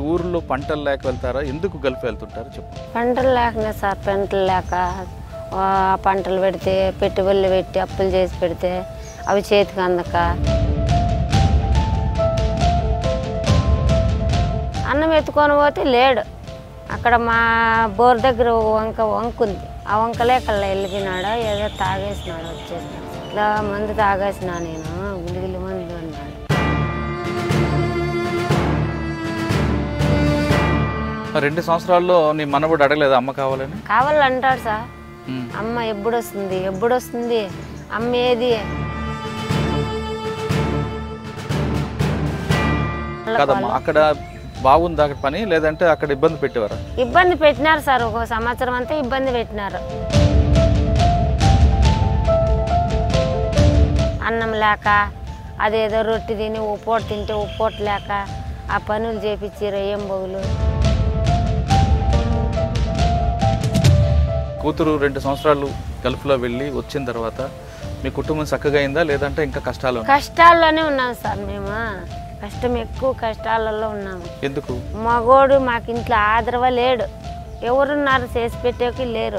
ఊర్లో పంటలు లేక వెళ్తారా? ఎందుకు గల్ఫ్ వెళ్తుంటారు చెప్పు. పంటలు లేకనే సార్, పంటలు లేక పంటలు పెడితే పెట్టుబడులు పెట్టి అప్పులు చేసి పెడితే అవి చేతికి అందక అన్నం ఎత్తుకొని పోతే లేడు. అక్కడ మా బోర్ దగ్గర వంక ఉంది. ఆ వంకలే కల్లా వెళ్ళిపోయినాడా, ఏదో తాగేసినాడు. వచ్చేసి ఇట్లా మందు తాగేసినా నేను, గుడిగిలి మందు అన్నాడు. 2 సంవత్సరాల్లో నీ మనవడు అడగలేదు అమ్మ కావాలని? కావాలంటాడు సార్. అమ్మ ఎప్పుడొస్తుంది అమ్మ ఏది కదమ్మా. అక్కడ బాగుంది అక్కడ పని, లేదంటే అక్కడ ఇబ్బంది పెట్టేవారా? ఇబ్బంది పెట్టినారు సార్, 1 సంవత్సరం అంతా ఇబ్బంది పెట్టినారు. అన్నం లేక అదేదో రొట్టె తిని ఉప్పోట తింటే ఉప్పోట లేక ఆ పనులు చేపించి రయ్యం బొగులు. కూతురు 2 సంవత్సరాలు గల్ఫ్లో వెళ్ళి వచ్చిన తర్వాత మీ కుటుంబం చక్కగా అయిందా, లేదంటే ఇంకా కష్టాల్లోనే ఉన్నాం సార్. మేము ఎక్కువ కష్టాలలో ఉన్నాము. ఎందుకు? మగోడు మాకు ఇంట్లో ఆదరవ లేడు, ఎవరున్నారు చేసి పెట్టేకి లేరు.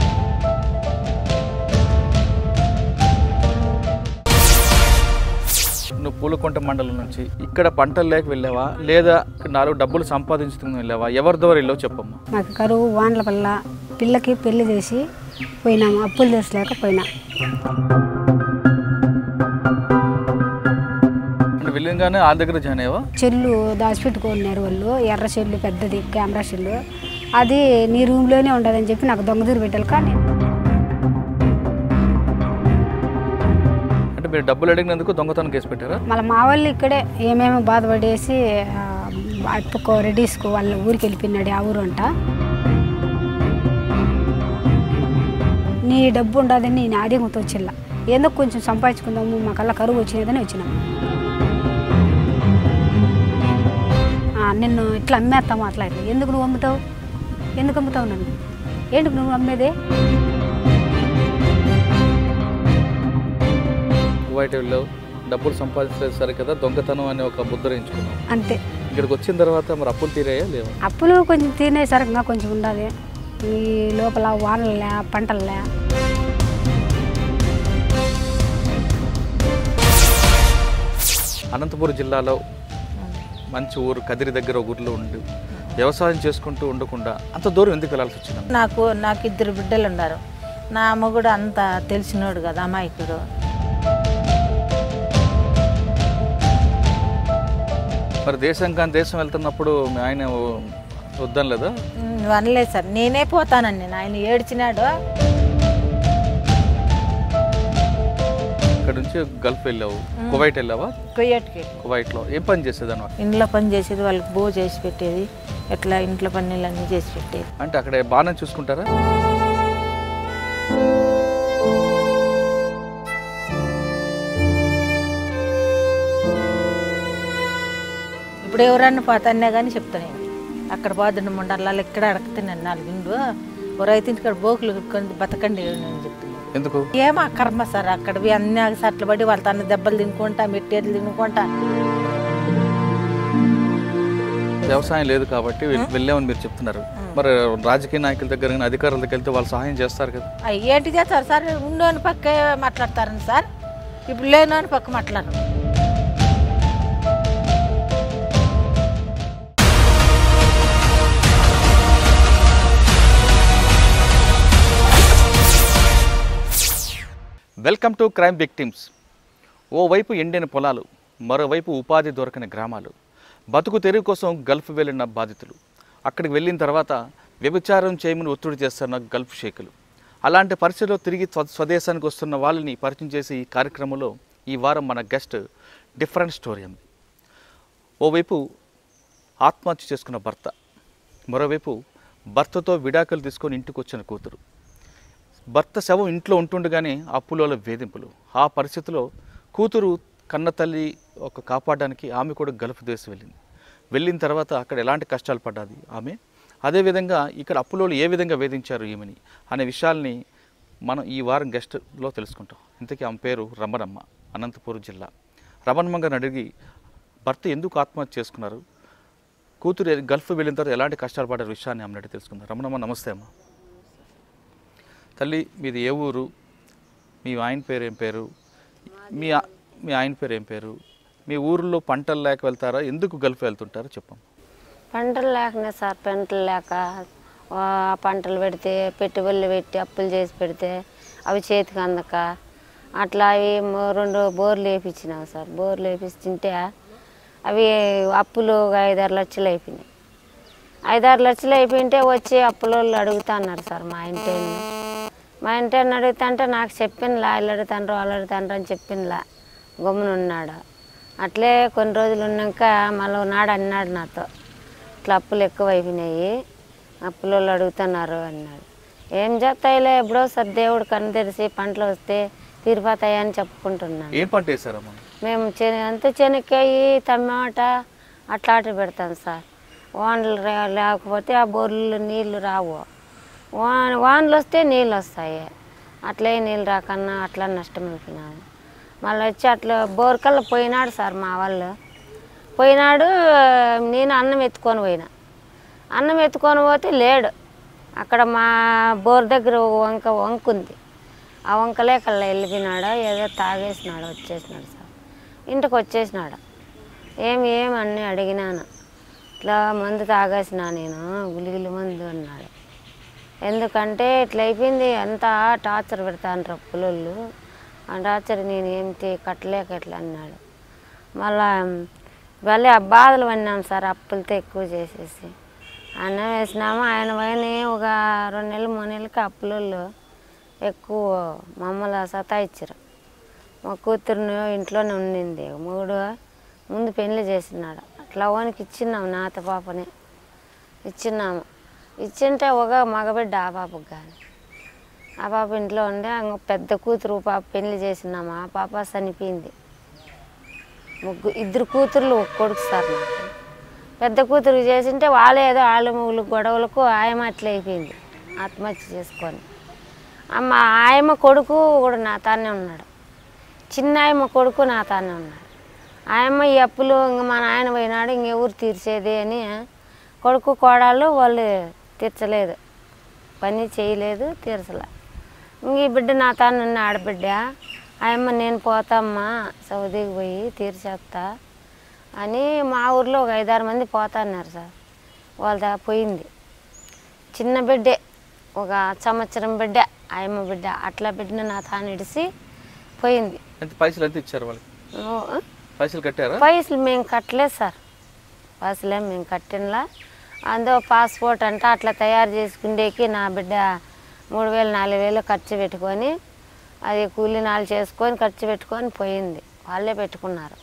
నువ్వు పూలకొంట మండలం నుంచి ఇక్కడ పంటలు లేక వెళ్ళావా, లేదా 4 డబ్బులు సంపాదించుకుని వెళ్ళావా? ఎవరి ద్వారా వెళ్ళావు చెప్పమ్మా. మాకు కరువు వాండ్ల వల్ల పిల్లకి పెళ్లి చేసి పోయినాము, అప్పులు తెచ్చలేకపోయినా. వెళ్ళగానే వాళ్ళ దగ్గర జాయిన్ అయ్యావా? చెల్లు దాచిపెట్టుకున్నారు వాళ్ళు, ఎర్ర చెల్లు పెద్దది కెమెరా చెల్లు, అది నీ రూమ్లోనే ఉండదని చెప్పి నాకు దొంగదూరు పెట్టాలి. కానీ అంటే మీరు డబ్బులు అడిగినందుకు దొంగతనం కేసు పెట్టారా? మళ్ళీ మా వాళ్ళు ఇక్కడే ఏమేమో బాధపడేసి అప్పుకో రెడీస్కు వాళ్ళ ఊరికి వెళ్ళిపోయినాడు. ఆ ఊరు అంట. నీ డబ్బు ఉండదని నేను ఆడిగుతో వచ్చిల్ల, ఎందుకు కొంచెం సంపాదించుకుందాము, మాకల్లా కరువు వచ్చినదని వచ్చినాము. నిన్ను ఇట్లా అమ్మేస్తాము అట్లా ఇట్లా. ఎందుకు నువ్వు అమ్ముతావు నన్ను? ఎందుకు నువ్వు అమ్మేదే? కువైట్ వెళ్ళావు, డబ్బులు సంపాదించలేదు సరే కదా, దొంగతనం అనే ఒక ముద్ర ఎంచుకున్నావు అంతే. ఇక్కడికి వచ్చిన తర్వాత మరి అప్పులు తీరాయా లేవా? అప్పులు కొంచెం తీరే సరిగ్గా కొంచెం ఉండాలి. ఈ లోపల వానలే పంటలే. అనంతపురం జిల్లాలో మంచి ఊరు కదిరి దగ్గర ఊర్లో ఉండి వ్యవసాయం చేసుకుంటూ ఉండకుండా అంత దూరం ఎందుకు వెళ్ళాల్సి వచ్చింది? నాకు 2 బిడ్డలు ఉన్నారు. నా మొగుడు అంత తెలిసినోడు కదా, అమాయకుడు. మరి దేశం కానీ దేశం వెళ్తున్నప్పుడు ఆయన వద్దని లేదా? అనలేదు సార్, నేనే పోతానండి. ఆయన ఏడ్చినాడు. ఇక్కడ నుంచి గల్ఫ్ వెళ్ళావు, కువైట్ వెళ్ళావా? కువైట్లో ఏం పని చేసేదాన్ని? ఇంట్లో పని చేసేది, వాళ్ళకి బో చేసి పెట్టేది, ఎట్లా ఇంట్లో పనులన్నీ చేసి పెట్టేది. అంటే అక్కడ బాగానే చూసుకుంటారా? ఇప్పుడు ఎవరన్నా పోతానే కానీ చెప్తాను నేను, అక్కడ పోదండి మండలాలు ఇక్కడ అడగతాను 4 ఇండ్లు రైతు ఇక్కడ బోకులు బతకండి నేను చెప్తాను. ఎందుకు? ఏమో కర్మ సార్, అక్కడవి అన్ని సట్లు పడి వాళ్ళ తన దెబ్బలు తినుకుంటా, మెట్టేర్లు తినుకుంటా. వ్యవసాయం లేదు కాబట్టి వెళ్ళామని మీరు చెప్తున్నారు. మరి రాజకీయ నాయకుల దగ్గర అధికారుల దగ్గర వెళ్తే వాళ్ళు సహాయం చేస్తారు కదా? ఏంటి చేస్తారు సార్? ఉన్నోని పక్కే మాట్లాడతారని సార్, ఇప్పుడు లేనోని పక్క మాట్లాడరు. Welcome to crime victims. ఓవైపు ఎండిన పొలాలు, మరోవైపు ఉపాధి దొరకని గ్రామాలు, బతుకు తెరువు కోసం గల్ఫ్ వెళ్ళిన బాధితులు, అక్కడికి వెళ్ళిన తర్వాత వ్యభిచారం చేయమని ఒత్తిడి చేస్తున్న గల్ఫ్ షేకులు. అలాంటి పరిస్థితుల్లో తిరిగి స్వదేశానికి వస్తున్న వాళ్ళని పరిచయం చేసి ఈ కార్యక్రమంలో ఈ వారం మన గెస్ట్ డిఫరెంట్ స్టోరీ ఉంది. ఓవైపు ఆత్మహత్య చేసుకున్న భర్త, మరోవైపు భర్తతో విడాకులు తీసుకొని ఇంటికి వచ్చిన కూతురు. భర్త శవం ఇంట్లో ఉంటుండగానే అప్పుల వేధింపులు. ఆ పరిస్థితిలో కూతురు కన్న తల్లి కాపాడడానికి ఆమె కూడా గల్ఫ్ దేశం వెళ్ళిన తర్వాత అక్కడ ఎలాంటి కష్టాలు పడ్డాది ఆమె, అదేవిధంగా ఇక్కడ అప్పులోలు ఏ విధంగా వేధించారు ఈమెని అనే విషయాల్ని మనం ఈ వారం గెస్ట్లో తెలుసుకుంటాం. ఇంతకీ ఆమె పేరు రమణమ్మ, అనంతపురం జిల్లా. రమణమ్మ గారిని అడిగి భర్త ఎందుకు ఆత్మహత్య చేసుకున్నారు, కూతురు గల్ఫ్ వెళ్ళిన తర్వాత ఎలాంటి కష్టాలు పడే విషయాన్ని అమ్మనట్టు తెలుసుకుందాం. రమణమ్మ నమస్తే అమ్మ. తల్లి మీది ఏ ఊరు, మీ ఆయన పేరు ఏం పేరు, మీ ఆయన పేరు ఏం పేరు, మీ ఊరిలో పంటలు లేక వెళ్తారా, ఎందుకు గల్ఫ్ వెళ్తుంటారో చెప్పాం. పంటలు లేకనే సార్, పంటలు లేక పంటలు పెడితే పెట్టుబడులు పెట్టి అప్పులు చేసి పెడితే అవి చేతికి అందక అట్లా అవి 2 బోర్లు వేయించినావు సార్. బోర్లు వేయించుంటే అవి అప్పులు 5-6 లక్షలు అయిపోయినాయి. 5-6 లక్షలు అయిపోయింటే వచ్చి అప్పుల వాళ్ళు అడుగుతా అన్నారు సార్. మా ఇంటిని అడుగుతా అంటే నాకు చెప్పినలా, వీళ్ళు అడుగుతాండ్రు వాళ్ళు అడుగుతాండ్రు అని చెప్పినలా, గమ్మునున్నాడు. అట్లే కొన్ని రోజులు ఉన్నాక మళ్ళీ నాడు అన్నాడు నాతో, ఇట్లా అప్పులు ఎక్కువ అయిపోయినాయి, అప్పుల వాళ్ళు అడుగుతున్నారు అన్నాడు. ఏం చేస్తాయిలే, ఎప్పుడో సార్ దేవుడు కన్ను తెరిచి పంటలు వస్తే తీరిపోతాయని చెప్పుకుంటున్నాను. ఏం పంట వేసారమ్మా? మేము అంత చెనక్కాయ, టమాటా అట్లాంటివి పెడతాం సార్. వానలు లేకపోతే ఆ బోర్లు నీళ్ళు రావు, వానలు వస్తే నీళ్ళు వస్తాయి. అట్లే నీళ్ళు రాకన్నా అట్లా నష్టం అయిపోయినాము. మళ్ళీ వచ్చి అట్లా బోర్కల్లా పోయినాడు సార్ మా వాళ్ళు. పోయినాడు, నేను అన్నం ఎత్తుకొని పోయినా. అన్నం ఎత్తుకొని పోతే లేడు. అక్కడ మా బోర్ దగ్గర వంక ఉంది. ఆ వంకలే కల్లా వెళ్ళిపోయినాడు, ఏదో తాగేసినాడు, వచ్చేసినాడు సార్. ఇంటికి వచ్చేసినాడు. ఏమన్నీ అడిగినాను. ఇట్లా మందు తాగేసినా నేను, గులిగులి మందు అన్నాడు. ఎందుకంటే ఇట్లా అయిపోయింది, అంతా టార్చర్ పెడతాను పుల్లలు, ఆ టార్చర్ నేను ఏమిటి కట్టలేక ఎట్లా అన్నాడు. మళ్ళీ ఆ బాధలు పడినాం సార్, అప్పులతో ఎక్కువ చేసేసి అన్నం వేసినాము. ఆయన పైన ఒక 2 నెలలు 3 నెలలకి అప్పులలో ఎక్కువ మమ్మల్ని సతాయిచ్చారు. మా కూతురుని ఇంట్లోనే ఉండింది, ముందు పెళ్లి చేసినాడు. అట్లా వానికి ఇచ్చినాము, నాత పాపని ఇచ్చినాము. ఇచ్చింటే ఒక మగబిడ్డ ఆ పాపకు కానీ, ఆ పాప ఇంట్లో ఉండే. పెద్ద కూతురు పాప పెళ్లి చేసినాము, ఆ పాప చనిపోయింది. 2 కూతుర్లు 1 కొడుకు సార్ నాకు. పెద్ద కూతురు చేసింటే వాళ్ళేదో ఆళ్ళ గొడవలకు ఆయమ్మ అట్లా అయిపోయింది, ఆత్మహత్య చేసుకొని. ఆయమ్మ కొడుకు కూడా నా తానే ఉన్నాడు, చిన్న ఆయమ్మ కొడుకు నా తానే ఉన్నాడు. ఆయమ్మ ఈ అప్పులు మా నాయన పోయినాడు, ఇంకెవరు తీర్చేది అని కొడుకు కోడళ్ళు వాళ్ళు తీర్చలేదు, పని చేయలేదు, తీర్చలే. ఈ బిడ్డ నా తాను ఉన్న ఆడబిడ్డ. ఆయమ్మ నేను పోతామ్మా సౌదీకి పోయి తీర్చేస్తా అని మా ఊర్లో ఒక 5-6 మంది పోతున్నారు సార్. వాళ్ళ పోయింది. చిన్న బిడ్డే, 1 సంవత్సరం బిడ్డ, ఆయమ్మ బిడ్డ. అట్లా బిడ్డను నా తాను ఇడిసి పోయింది. పైసలు ఎంత ఇచ్చారు వాళ్ళకి? పైసలు కట్టారా? పైసలు మేము కట్టలేదు సార్, పైసలే మేము కట్టినలా. అందులో పాస్పోర్ట్ అంట అట్లా తయారు చేసుకుండేకి నా బిడ్డ 3,000-4,000 ఖర్చు పెట్టుకొని, అది కూలి నాలు చేసుకొని ఖర్చు పెట్టుకొని పోయింది. వాళ్ళే పెట్టుకున్నారు.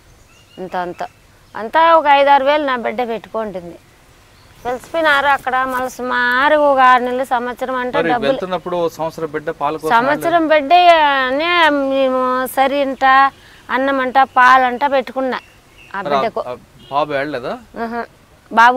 అంతా ఒక 5-6 వేలు నా బిడ్డ పెట్టుకుంటుంది. తెలిసిపోయినారు అక్కడ. మళ్ళీ సుమారు ఒక 6 నెలలు సంవత్సరం అంటే డబ్బులు. సంవత్సరం బిడ్డ అనే మేము సరింట అన్నమంట పాలంట పెట్టుకున్నా ఆ బిడ్డకు. బాబు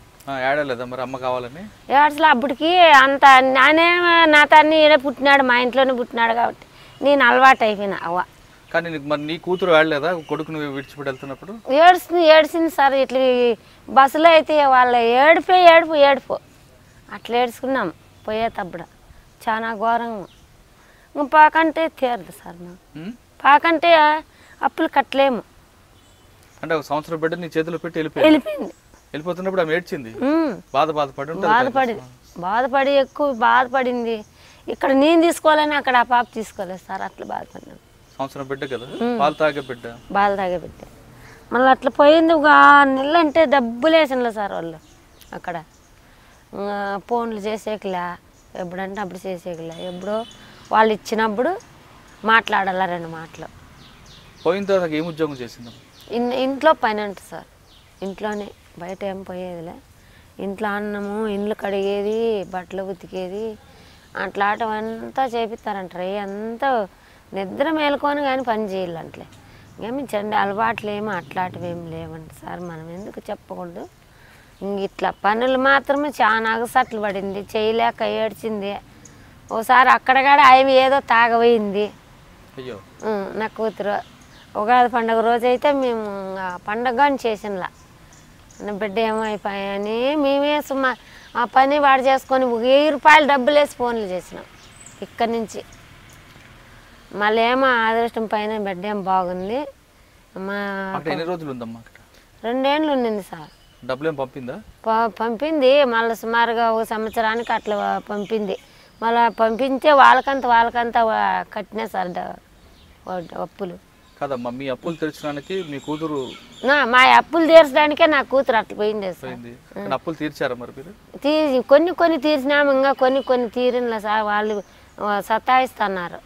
ఏడ్చలే అప్పటికి. అంత నానే నా తన్ని ఈడ పుట్టినాడు, మా ఇంట్లోనే పుట్టినాడు కాబట్టి నేను అలవాటు అయిపోయినా. అవ్వ కానీ నీ కూతురు ఏడలేదా కొడుకును విడిచిపెట్టి వెళ్తున్నప్పుడు? ఏడ్చింది సార్. ఇట్లా బస్సులో అయితే వాళ్ళ ఏడుపు అట్లా ఏడ్చుకున్నాం పోయేటప్పుడు. చాలా ఘోరంగా. పాకంటే తీరదు సార్ మాకు. పాకంటే అప్పులు కట్టలేము. అంటే 1 సంవత్సరం బిడ్డ నీ చేతిలో పెట్టి వెళ్ళిపోయింది. వెళ్ళిపోతున్నప్పుడు ఆమె ఏడ్చింది, బాధపడి ఎక్కువ బాధపడింది. ఇక్కడ నేను తీసుకోవాలని అక్కడ ఆ పాప తీసుకోలేదు సార్. అట్లా బాధపడినాను. సంవత్సరం బిడ్డ కదా, పాలు తాగే బిడ్డ. మళ్ళీ అట్లా పోయింది. ఒక 6 నెలలు అంటే డబ్బులు వేసినలే సార్ వాళ్ళు. అక్కడ ఫోన్లు చేసేకిలా, ఎప్పుడంటే అప్పుడు చేసేకిలా. ఎప్పుడో వాళ్ళు ఇచ్చినప్పుడు మాట్లాడాల 2 మాటలు. పోయిన తర్వాత ఏం ఉద్యోగం చేసింది? ఇంట్లో పని అంట సార్. ఇంట్లోనే, బయట ఏం పోయేదిలే. ఇంట్లో అన్నము, ఇండ్లు కడిగేది, బట్టలు ఉతికేది, అట్లాంటివంతా చేపిస్తారంటారు. అంతా నిద్ర మేలుకొని కానీ పని చేయాలంటలే. ఏమి చెండి అలవాట్లు ఏమో అట్లాంటివి ఏమి లేవంట సార్. మనం ఎందుకు చెప్పకూడదు. ఇట్లా పనులు మాత్రమే చాలా అగసట్లు పడింది, చేయలేక ఏడ్చింది. ఓసారి అక్కడగాడ ఆమె ఏదో తాగబోయింది నా కూతురు. ఉగాది పండుగ రోజు అయితే మేము పండగ కానీ చేసినలా. నా బిడ్డ ఏమైపోయాయని మేమే సుమా ఆ పని వాడు చేసుకొని 1000 రూపాయలు డబ్బులు వేసి ఫోన్లు చేసినాం ఇక్కడి నుంచి. మళ్ళీ ఏమో అదృష్టం పైన బిడ్డ ఏం బాగుంది. మా ఎన్ని రోజులు ఉందమ్మా అక్కడ? 2 ఏళ్ళు ఉండింది సార్. డబ్బులు ఏం పంపిందా? పంపింది మళ్ళీ సుమారుగా 1 సంవత్సరానికి అట్లా పంపింది. మళ్ళీ పంపించే వాళ్ళకంతా కట్టినా సార్ అప్పులు. కదమ్మా, మీ అప్పులు తీర్చడానికి మీ కూతురు మా అప్పులు తీర్చడానికే నా కూతురు అట్లా పోయింది సార్. అప్పులు తీర్చారా మరి మీరు? కొన్ని తీర్చినాము, ఇంకా కొన్ని తీరినలే సార్. వాళ్ళు సతాయిస్తున్నారు.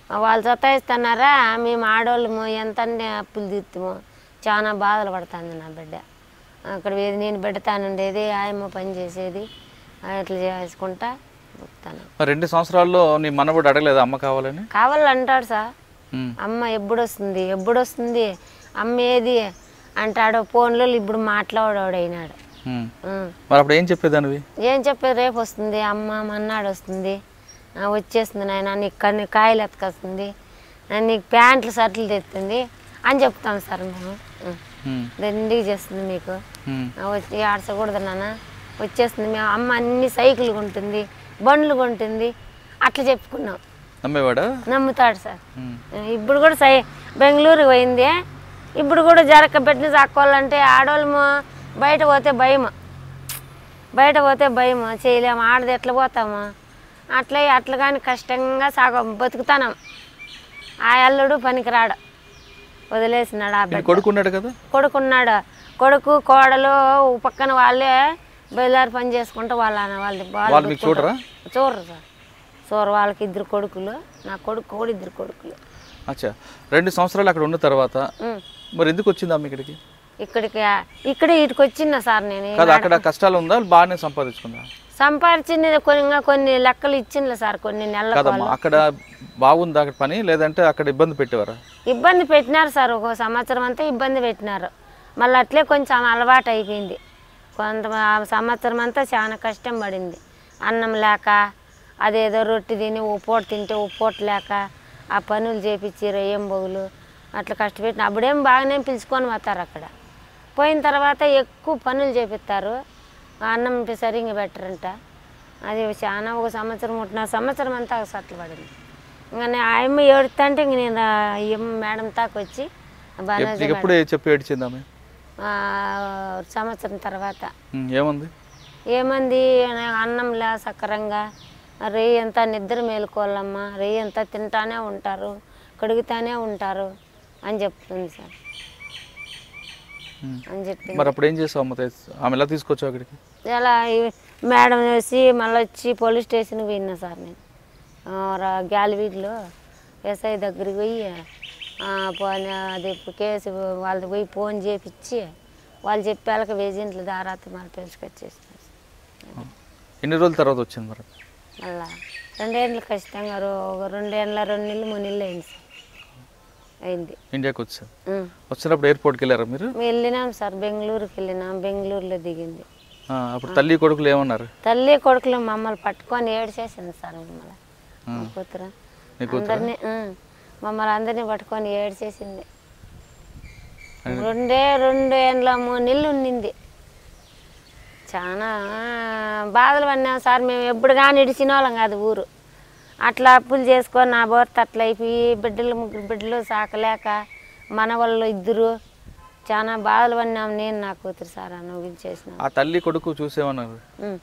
మేము ఆడవాళ్ళము ఎంత అప్పులు తీర్తాము. చాలా బాధలు పడుతుంది నా బిడ్డ. అక్కడ నేను పెడతానుండేది, ఆయమ్మ పని చేసేది, అట్లా చేసుకుంటా చెప్తాను. 2 సంవత్సరాల్లో నీ మనవడు అడగలేదు అమ్మ కావాలంటాడు సార్. అమ్మ ఎప్పుడొస్తుంది అమ్మ ఏది అంటాడు. ఫోన్లో ఇప్పుడు మాట్లాడాడు అయినాడు. మరి అప్పుడు ఏం చెప్పేదానివి? ఏం చెప్పేది, రేపు వస్తుంది అమ్మ, మన్నాడు వస్తుంది, వచ్చేస్తుంది నాయన, నీకు కాయలు ఎత్తుకొస్తుంది, నీకు ప్యాంట్లు షర్ట్లు తెస్తుంది అని చెప్తాం సార్ మేము. దండిగా చేస్తుంది మీకు, వచ్చి ఆడచకూడదు నాన్న, వచ్చేస్తుంది. మేము అమ్మ అన్ని సైకిల్ కొంటుంది, బండ్లు కొంటుంది, అట్లా చెప్పుకున్నాం. నమ్ముతాడు సార్. ఇప్పుడు కూడా బెంగళూరు పోయింది. ఇప్పుడు కూడా పెట్టిన సాక్కోవాలంటే ఆడవాళ్ళము బయట పోతే భయము చేయలేము. ఆడది ఎట్లా పోతాము, అట్లా కానీ కష్టంగా బతుకుతాం. ఆ అల్లుడు పనికిరాడు, వదిలేసినాడు. ఆ బిడ్డ కొడుకున్నాడు కదా, కొడుకు కోడలు పక్కన వాళ్ళే బయలుదేరి పని చేసుకుంటూ వాళ్ళు చూడరు సార్. వాళ్ళకి 2 కొడుకులు, నా కొడుకు కూడా 2 కొడుకులు. అచ్చా, 2 సంవత్సరాలు అక్కడ ఉన్న తర్వాత మరి ఎందుకు వచ్చిందా ఇక్కడికి వచ్చిందా సార్? నేను అక్కడ కష్టాలు ఉందా, బాగానే సంపాదించింది కొన్ని లెక్కలు ఇచ్చిందిలే సార్. కొన్ని నెలలు అక్కడ బాగుంది అక్కడ పని, లేదంటే అక్కడ ఇబ్బంది పెట్టేవారా? ఇబ్బంది పెట్టినారు సార్. 1 సంవత్సరం అంతా ఇబ్బంది పెట్టినారు. మళ్ళీ అట్లే కొంచెం అలవాటు అయిపోయింది. సంవత్సరం అంతా చాలా కష్టం పడింది. అన్నం లేక, అదేదో రొట్టె తిని పూట తింటే పూట లేక, ఆ పనులు చేపించి రొయ్యం బొగులు అట్లా కష్టపెట్టిన. అప్పుడేం బాగానే పిలుచుకొని పోతారు. అక్కడ పోయిన తర్వాత ఎక్కువ పనులు చేపిస్తారు, అన్నం సరిగ్గా పెట్టరంట. అది చాలా 1 సంవత్సరం 1.5 సంవత్సరం అంతా సట్లు పడింది. ఇంకా ఆయమ్మ ఏడుతుంటే ఇంక నేను మేడం తాకు వచ్చి సంవత్సరం తర్వాత ఏమంది, అన్నంలా సక్రంగా రేయి అంతా నిద్ర మేలుకోవాలమ్మా, రేయి అంతా తింటానే ఉంటారు, కడుగుతానే ఉంటారు అని చెప్తుంది సార్ అని చెప్పింది. మరి అప్పుడు ఏం చేసావు? ఆమె ఎలా తీసుకొచ్చావు అక్కడికి? ఎలా మేడం వేసి మళ్ళీ వచ్చి పోలీస్ స్టేషన్కి పోయినా సార్. నేను గ్యాలవీడ్లో ఎస్ఐ దగ్గరికి పోయి అది కేసు వాళ్ళది పోయి ఫోన్ చేపించి వాళ్ళు చెప్పాక ఏజెంట్ల దారాత మళ్ళీ పిలుచుకొచ్చేసినారు. ఎన్ని రోజుల తర్వాత వచ్చింది మరి? మళ్ళా 2 ఏళ్ళు ఖచ్చితంగా 2 ఏళ్ళ 2 నెలలు 3 నెలలు అయింది సార్. అయింది. ఇండియాకి వచ్చారు. వచ్చినప్పుడు ఎయిర్పోర్ట్కి వెళ్ళారా మీరు? వెళ్ళినాం సార్, బెంగళూరుకి వెళ్ళినాం. బెంగళూరులో దిగింది. అప్పుడు తల్లి కొడుకులు ఏమన్నారు? తల్లి కొడుకులు మమ్మల్ని పట్టుకొని ఏడ్చేసింది సార్. మమ్మల్ని కూతురు అందరినీ మమ్మల్ని అందరినీ పట్టుకొని ఏడ్చేసింది. 2 ఏళ్ళ 3 నెలలు ఉండింది. చాలా బాధలు పడినాం సార్. మేము ఎప్పుడు కానీ ఇడిచిన వాళ్ళం కాదు ఊరు. అట్లా అప్పులు చేసుకొని నా భర్త అట్లా అయిపోయి 3 బిడ్డలు సాకలేక మన వాళ్ళు 2 చాలా బాధలు పడినాం. నేను నా కూతురు సార్ అనుభవించేసిన. ఆ తల్లి కొడుకు చూసేమన్నారు?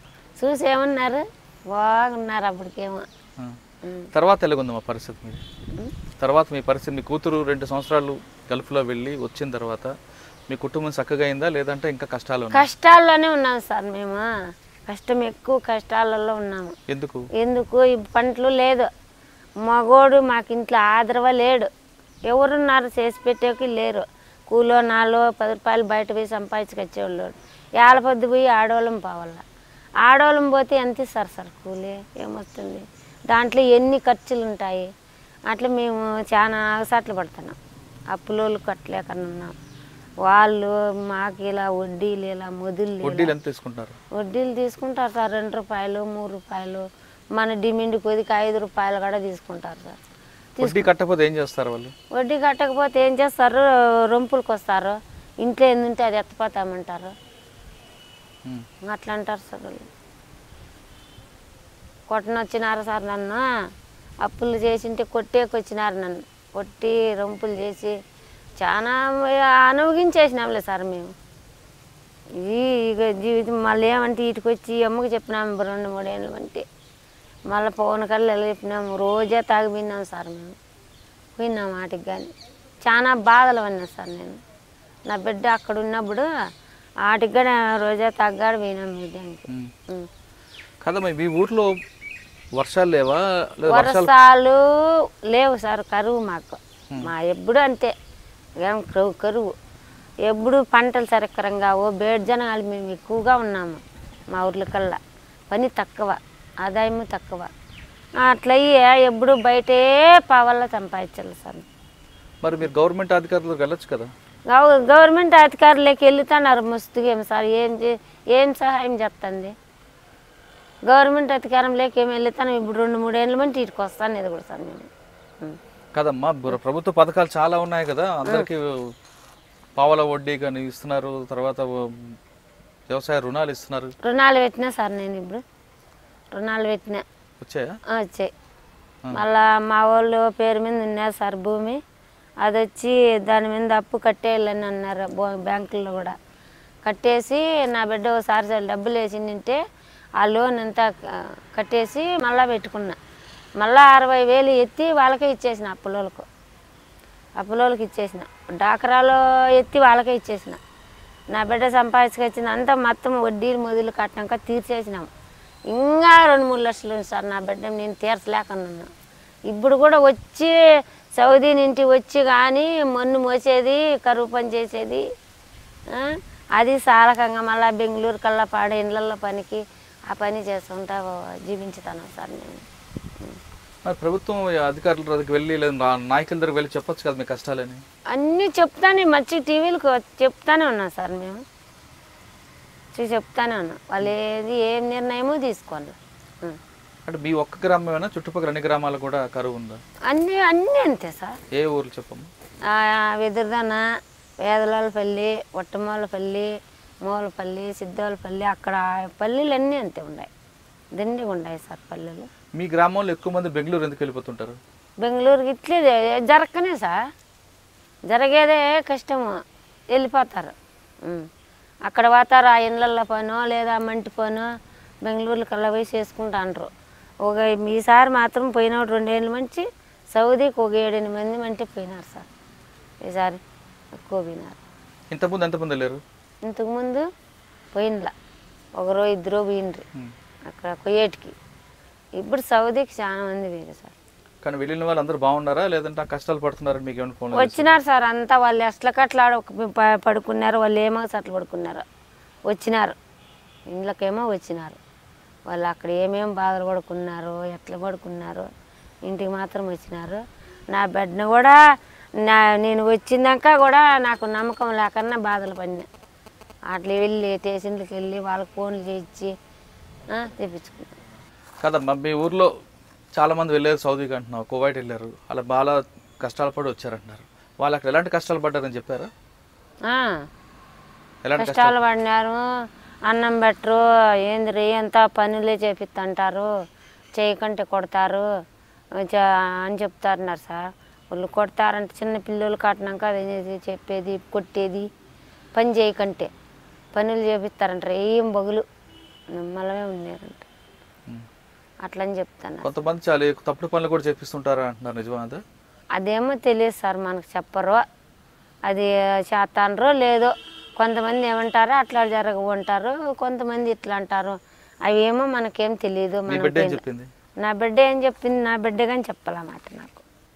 బాగున్నారు అప్పటికేమో. తర్వాత ఎలాగుంది మా పరిస్థితి మీరు? తర్వాత మీ పరిస్థితి, మీ కూతురు 2 సంవత్సరాలు గల్ఫ్లో వెళ్ళి వచ్చిన తర్వాత మీ కుటుంబం చక్కగా అయిందా, లేదంటే ఇంకా కష్టాల్లోనే ఉన్నాం సార్. మేము ఎక్కువ కష్టాలలో ఉన్నాము. ఎందుకు ఈ పంటలు లేదు, మగోడు మాకు ఇంట్లో ఆదరవ లేడు, ఎవరున్నారు చేసి పెట్టేకి లేరు. కూలో 4-10 రూపాయలు బయట పోయి సంపాదించుకొచ్చేవాళ్ళు. ఏళ్ళ పోయి ఆడవాళ్ళం పోవాల. ఆడవాళ్ళం పోతే ఎంత ఇస్తారు సార్ కూలి? ఏమొస్తుంది? దాంట్లో ఎన్ని ఖర్చులు ఉంటాయి. అట్లా మేము చాలా ఆగసాట్లు పడుతున్నాం. అప్పులోళ్ళు కట్టలేకన్నా ఉన్నాం. వాళ్ళు మాకు ఇలా వడ్డీలు ఇలా వడ్డీలు తీసుకుంటారు సార్. 2 రూపాయలు 3 రూపాయలు, మన డిమాండ్ కొద్దికి 5 రూపాయలు కూడా తీసుకుంటారు సార్. వడ్డీ కట్టకపోతే ఏం చేస్తారు వాళ్ళు? వడ్డీ కట్టకపోతే ఏం చేస్తారు? రొంపులకు వస్తారు. ఇంట్లో ఏందుంటే అది ఎత్తపోతామంటారు. అట్లా అంటారు సార్ వాళ్ళు. కొట్టనొచ్చినారు సార్ నన్ను, అప్పులు చేసింటే కొట్టేకొచ్చినారు నన్ను, కొట్టి రొంపులు చేసి చాలా అనుభవించేసినాంలే సార్ మేము. ఇక జీవితం మళ్ళీ ఏమంటే ఇటుకు వచ్చి అమ్మకి చెప్పినాము 2-3 ఏళ్ళు అంటే, మళ్ళీ పవన్ కళ్ళు చెప్పినాము, రోజే తాగిపోయినాం సార్ మేము. పోయినాం వాటికి కానీ చాలా బాధలు పడినా సార్ నేను. నా బిడ్డ అక్కడ ఉన్నప్పుడు వాటికి కూడా రోజే తగ్గాడు పోయినాం మీడియానికి. కదమ్మా మీ ఊర్లో వర్షాలు లేవా? వర్షాలు లేవు సార్, కరువు మాకు. మా ఎప్పుడు అంతే, ఏం కరువు. ఎప్పుడు పంటలు సరికరంగా బేడ్ జనాలు మేము ఎక్కువగా ఉన్నాము మా ఊర్ల కల్లా. పని తక్కువ, ఆదాయము తక్కువ. అట్లయ్యే ఎప్పుడు బయటే పావల్లో సంపాదించాలి సార్. మరి మీరు గవర్నమెంట్ అధికారులకు వెళ్ళొచ్చు కదా? గవర్నమెంట్ అధికారులకి వెళ్తున్నారు మస్తుగా. ఏం సార్ ఏం సహాయం చేస్తుంది గవర్నమెంట్ అధికారంలోకి? ఏమి వెళ్తాను ఇప్పుడు 2-3 ఏళ్ళ మంది ఇటుకు వస్తాను ఇది కూడా సార్ మేము. కదమ్మా ప్రభుత్వ పథకాలు చాలా ఉన్నాయి కదా, అందరికి పావల వడ్డీ కానీ ఇస్తున్నారు, తర్వాత వ్యవసాయ రుణాలు ఇస్తున్నారు. రుణాలు పెట్టినా సార్ నేను ఇప్పుడు రుణాలు పెట్టినా. వచ్చాయా? వచ్చాయి. మళ్ళా మా వాళ్ళు పేరు మీద ఉన్నారు సార్ భూమి, అది వచ్చి దాని మీద అప్పు కట్టేయాలని అన్నారు బ్యాంకుల్లో కూడా. కట్టేసి నా బిడ్డ ఒకసారి డబ్బులు వేసిందంటే ఆ లోన్ అంతా కట్టేసి మళ్ళీ పెట్టుకున్నా. మళ్ళీ 60,000 ఎత్తి వాళ్ళకే ఇచ్చేసిన, అప్పులోళ్ళకి ఇచ్చేసిన. డాక్రాలో ఎత్తి వాళ్ళకే ఇచ్చేసిన. నా బిడ్డ సంపాదించుకొచ్చింది అంతా మొత్తం వడ్డీలు మొదలు కట్టినాక తీర్చేసినాము. ఇంకా 2-3 లక్షలు సార్ నా బిడ్డ నేను తీర్చలేకున్నాను. ఇప్పుడు కూడా వచ్చి సౌదీ నుండి వచ్చి కానీ మన్ను మోసేది, కరువు పని చేసేది, అది సాలకంగా మళ్ళీ బెంగళూరు కల్లా పాడే ఇండ్లలో పనికి ఆ పని చేసుకుంటా జీవించుతాను సార్ నేను. మరి ప్రభుత్వం అధికారుల దగ్గరికి వెళ్ళి లేదా నాయకుల దగ్గరికి వెళ్ళి చెప్పొచ్చు కదా మీ కష్టాలని? అన్నీ చెప్తానే మంచి టీవీలకు చెప్తానే ఉన్నాం సార్ మేము, చెప్తానే ఉన్నాం. వాళ్ళు ఏం నిర్ణయమో తీసుకోండి. అంటే మీ ఒక్క గ్రామమేనా, చుట్టుపక్కల అన్ని గ్రామాలు కూడా కరువు ఉందా? అన్నీ అంతే సార్. ఏ ఊర్లు చెప్పమ్మా? వెదురుదన, వేదలాలపల్లి, ఒట్టమూలపల్లి, మూలపల్లి, సిద్ధోలపల్లి, అక్కడ పల్లెలు అన్నీ అంతే ఉన్నాయి, దండిగా ఉన్నాయి సార్ పల్లెలు. మీ గ్రామంలో ఎక్కువ మంది బెంగళూరు ఎందుకు వెళ్ళిపోతుంటారు? బెంగళూరుకి ఇట్లే జరగనే సార్, జరిగేదే కష్టము, వెళ్ళిపోతారు. అక్కడ పోతారు ఆ ఇండ్లల్లో పనో లేదా మంటి పనో బెంగళూరులో కల్లా పోయి చేసుకుంటాండ్రు. ఈసారి మాత్రం పోయినాడు 2 ఏళ్ళ మంచి సౌదీకి 7-8 మంది మంటే పోయినారు సార్. ఈసారి ఎక్కువ పోయినారు. ఇంతకుముందు ఎంతమంది వెళ్ళారు? ఇంతకుముందు పోయినలా 1-2 పోయినరు అక్కడ కొయ్యేటికి. ఇప్పుడు సౌదీకి చాలా మంది వేరు సార్. కానీ వెళ్ళిన వాళ్ళు అందరూ బాగున్నారా లేదంటే కష్టాలు పడుతున్నారని మీకు ఏమైనా ఫోన్ వచ్చినారు సార్? అంతా వాళ్ళు ఎట్లకట్లా పడుకున్నారు, వాళ్ళు ఏమో అట్లా పడుకున్నారు, వచ్చినారు ఇండ్లకేమో వచ్చినారు. వాళ్ళు అక్కడ ఏమేమి బాధలు పడుకున్నారు, ఎట్లా పడుకున్నారు, ఇంటికి మాత్రం వచ్చినారు. నా బిడ్డను కూడా నేను వచ్చిందాక కూడా నాకు నమ్మకం లేకన్నా బాధలు పడినా. అట్లా వెళ్ళి స్టేషన్లకు వెళ్ళి వాళ్ళకి ఫోన్లు చేయించి తెప్పించుకున్నాను. కదమ్మా మీ ఊర్లో చాలామంది వెళ్ళారు సౌదీకి అంటున్నావు, కువైట్ వెళ్ళారు, అలా బాగా కష్టాలు పడి వచ్చారంటున్నారు. వాళ్ళు అక్కడ ఎలాంటి కష్టాలు పడ్డారని చెప్పారా? కష్టాలు పడినారు, అన్నం పెట్టరు, ఏంది ఎంత పనులే చేపిస్తుంటారు, చేయకంటే కొడతారు అని చెప్తారన్నారు సార్. వాళ్ళు కొడతారంటే చిన్న పిల్లలు కట్టినాక అది చెప్పేది కొట్టేది, పని చేయకంటే పనులు చేపిస్తారంటారు. ఏం బగులు నిమ్మలమే ఉన్నారంట, అట్లా అని చెప్తాను. కొంతమంది చాలా తప్పుడు పనులు కూడా చేపిస్తుంటారా అంటున్నారు, నిజమా? అదేమో తెలియదు సార్, మనకు చెప్పరు. అది చేస్తానరో లేదో. కొంతమంది ఏమంటారో అట్లా జరగమంటారు, కొంతమంది ఇట్లా అంటారు. అవి ఏమో మనకేం తెలియదు. నా బిడ్డ ఏం చెప్పింది, నా బిడ్డ కానీ చెప్పాలన్నమాట నాకు.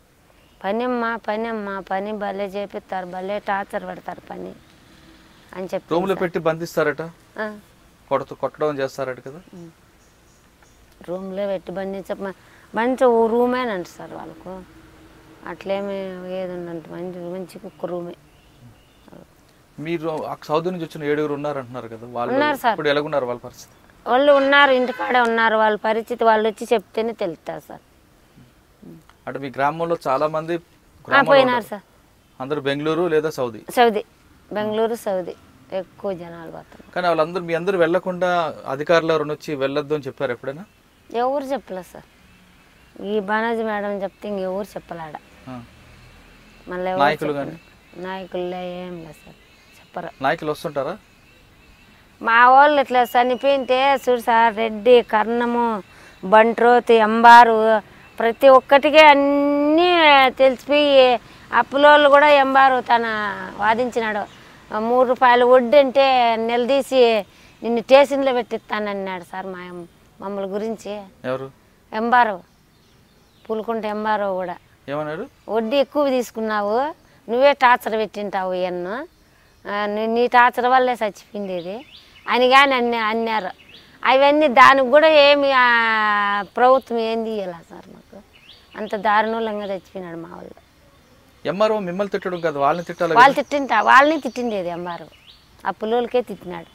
పని భలే చేపిస్తారు, భలే టార్చర్ పెడతారు పని అని చెప్పి. రూమ్లో పెట్టి బంధిస్తారట, కొట్టడం చేస్తారట కదా? రూమ్లో పెట్టి మంచి రూమేనంట సార్ వాళ్ళకు. అట్లేమి ఏదంటే మంచి కుక్క రూమే. మీరు సౌదీ నుంచి వచ్చిన 7 ఉన్నారంటున్నారు కదా, ఉన్నారు సార్. ఇప్పుడు ఎలాగున్నారు వాళ్ళ పరిస్థితి? వాళ్ళు ఉన్నారు, ఇంటికాడే ఉన్నారు. వాళ్ళ పరిస్థితి వాళ్ళు వచ్చి చెప్తేనే తెలుస్తారు సార్. అంటే మీ గ్రామంలో చాలా మంది పోయినారు సార్. అందరూ బెంగళూరు లేదా సౌదీ? బెంగళూరు సౌదీ. ఎక్కువ జనాలు పోతున్నారు. కానీ వాళ్ళందరూ మీ అందరూ వెళ్ళకుండా అధికారులు ఎవరైనా వచ్చి వెళ్ళొద్దు అని చెప్పారు ఎప్పుడైనా? ఎవరు చెప్పలేదు సార్. ఈ బానాజీ మేడం చెప్తే ఇంకెవరు చెప్పలేడ. మళ్ళీ నాయకులు కానీ నాయకుల్లో ఏం లేదు సార్, చెప్పరు. నాయకులు వస్తుంటారా? మా వాళ్ళు ఇట్లా చనిపోయింటే చూడు సార్, రెడ్డి, కర్ణము, బంట్రోతు, ఎంబారు ప్రతి ఒక్కటికే అన్నీ తెలిసిపోయి అప్పులోళ్ళు కూడా ఎంబారు తన వాదించినాడు. 3 రూపాయలు వడ్డీ అంటే నిలదీసి నిన్ను స్టేషన్లో పెట్టిస్తానన్నాడు సార్ మమ్మల్ని గురించి. ఎవరు? ఎంబారు, పులుకుంట ఎంబారు కూడా ఏమన్నాడు? వడ్డీ ఎక్కువ తీసుకున్నావు, నువ్వే టార్చర్ పెట్టింటావు ఎన్నో, నీ టార్చర్ వల్లే చచ్చిపోయింది అని కానీ అన్నారు. అవన్నీ దానికి కూడా ఏమి ప్రభుత్వం ఏం తీయాల సార్ మాకు. అంత దారుణంగా చచ్చిపోయినాడు మా వాళ్ళు. ఎంఆర్ఓ మిమ్మల్ని తిట్టడం కాదు, వాళ్ళని తిట్టాలి. వాళ్ళని తిట్టిండేది ఎంఆర్ఓ. ఆ పుల్లలకే తిట్టినాడు.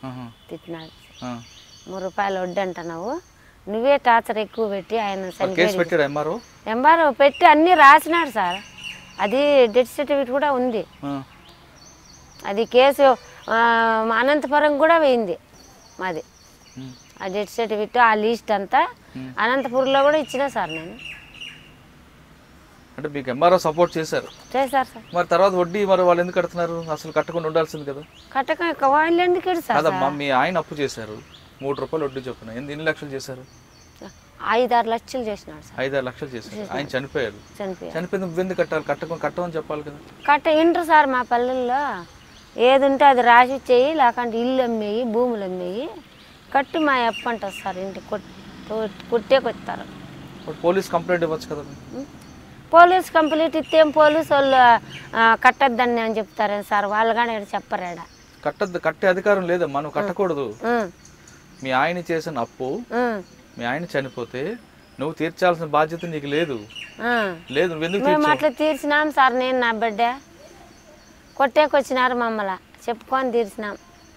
3 రూపాయలు వడ్డీ అంటున్నావు, నువ్వే టార్చర్ ఎక్కువ పెట్టి ఆయన పెట్టాడు. ఎంఆర్ఓ పెట్టి అన్నీ రాసినాడు సార్. అది డెత్ సర్టిఫికేట్ కూడా ఉంది. అది కేసు అనంతపురం కూడా పోయింది మాది. ఆ డెత్ సర్టిఫికేట్ ఆ లిస్ట్ అంతా అనంతపురంలో కూడా ఇచ్చినా సార్ నేను. అంటే మీకు ఎంఆర్ఓ సపోర్ట్ చేశారు సార్. మరి తర్వాత వడ్డీ మరి వాళ్ళు ఎందుకు కడుతున్నారు? అసలు కట్టకుండా ఉండాల్సింది కదా. కట్టక వాళ్ళు ఎందుకు సార్? మీ ఆయన అప్పు చేశారు 3 రూపాయలు వడ్డీ చొప్పున. ఎన్ని లక్షలు చేశారు? 5-6 లక్షలు చేసినాడు సార్. 5-6 లక్షలు చేశారు. ఆయన చనిపోయారు. చనిపోయింది నువ్వెందుకు కట్టాలి? కట్టమని చెప్పాలి కదా. ఇంటర్ సార్ మా పల్లెల్లో ఏది ఉంటే అది రాసి ఇచ్చేయి, లేకుంటే ఇల్లు అమ్మేయి, భూములు అమ్మేయి, కట్టు మా అప్పు అంటారు సార్. ఇంటికి కొట్టేకొస్తారు. పోలీస్ కంప్లైంట్ ఇవ్వచ్చు కదా. పోలీస్ కంప్లైంట్ ఇస్తే పోలీసు వాళ్ళు కట్టద్దని అని చెప్తారే సార్. వాళ్ళు కానీ చెప్పరాడా? కట్టే అధికారం లేదా? మనం కట్టకూడదు. మీ ఆయన చేసిన అప్పు, మీ ఆయన చనిపోతే నువ్వు తీర్చాల్సిన బాధ్యత నీకు లేదు. మేము అట్లా తీర్చినాం సార్. నేను నా బిడ్డ కొట్టేకొచ్చినారు మమ్మల్ని, చెప్పుకొని తీర్చినాం.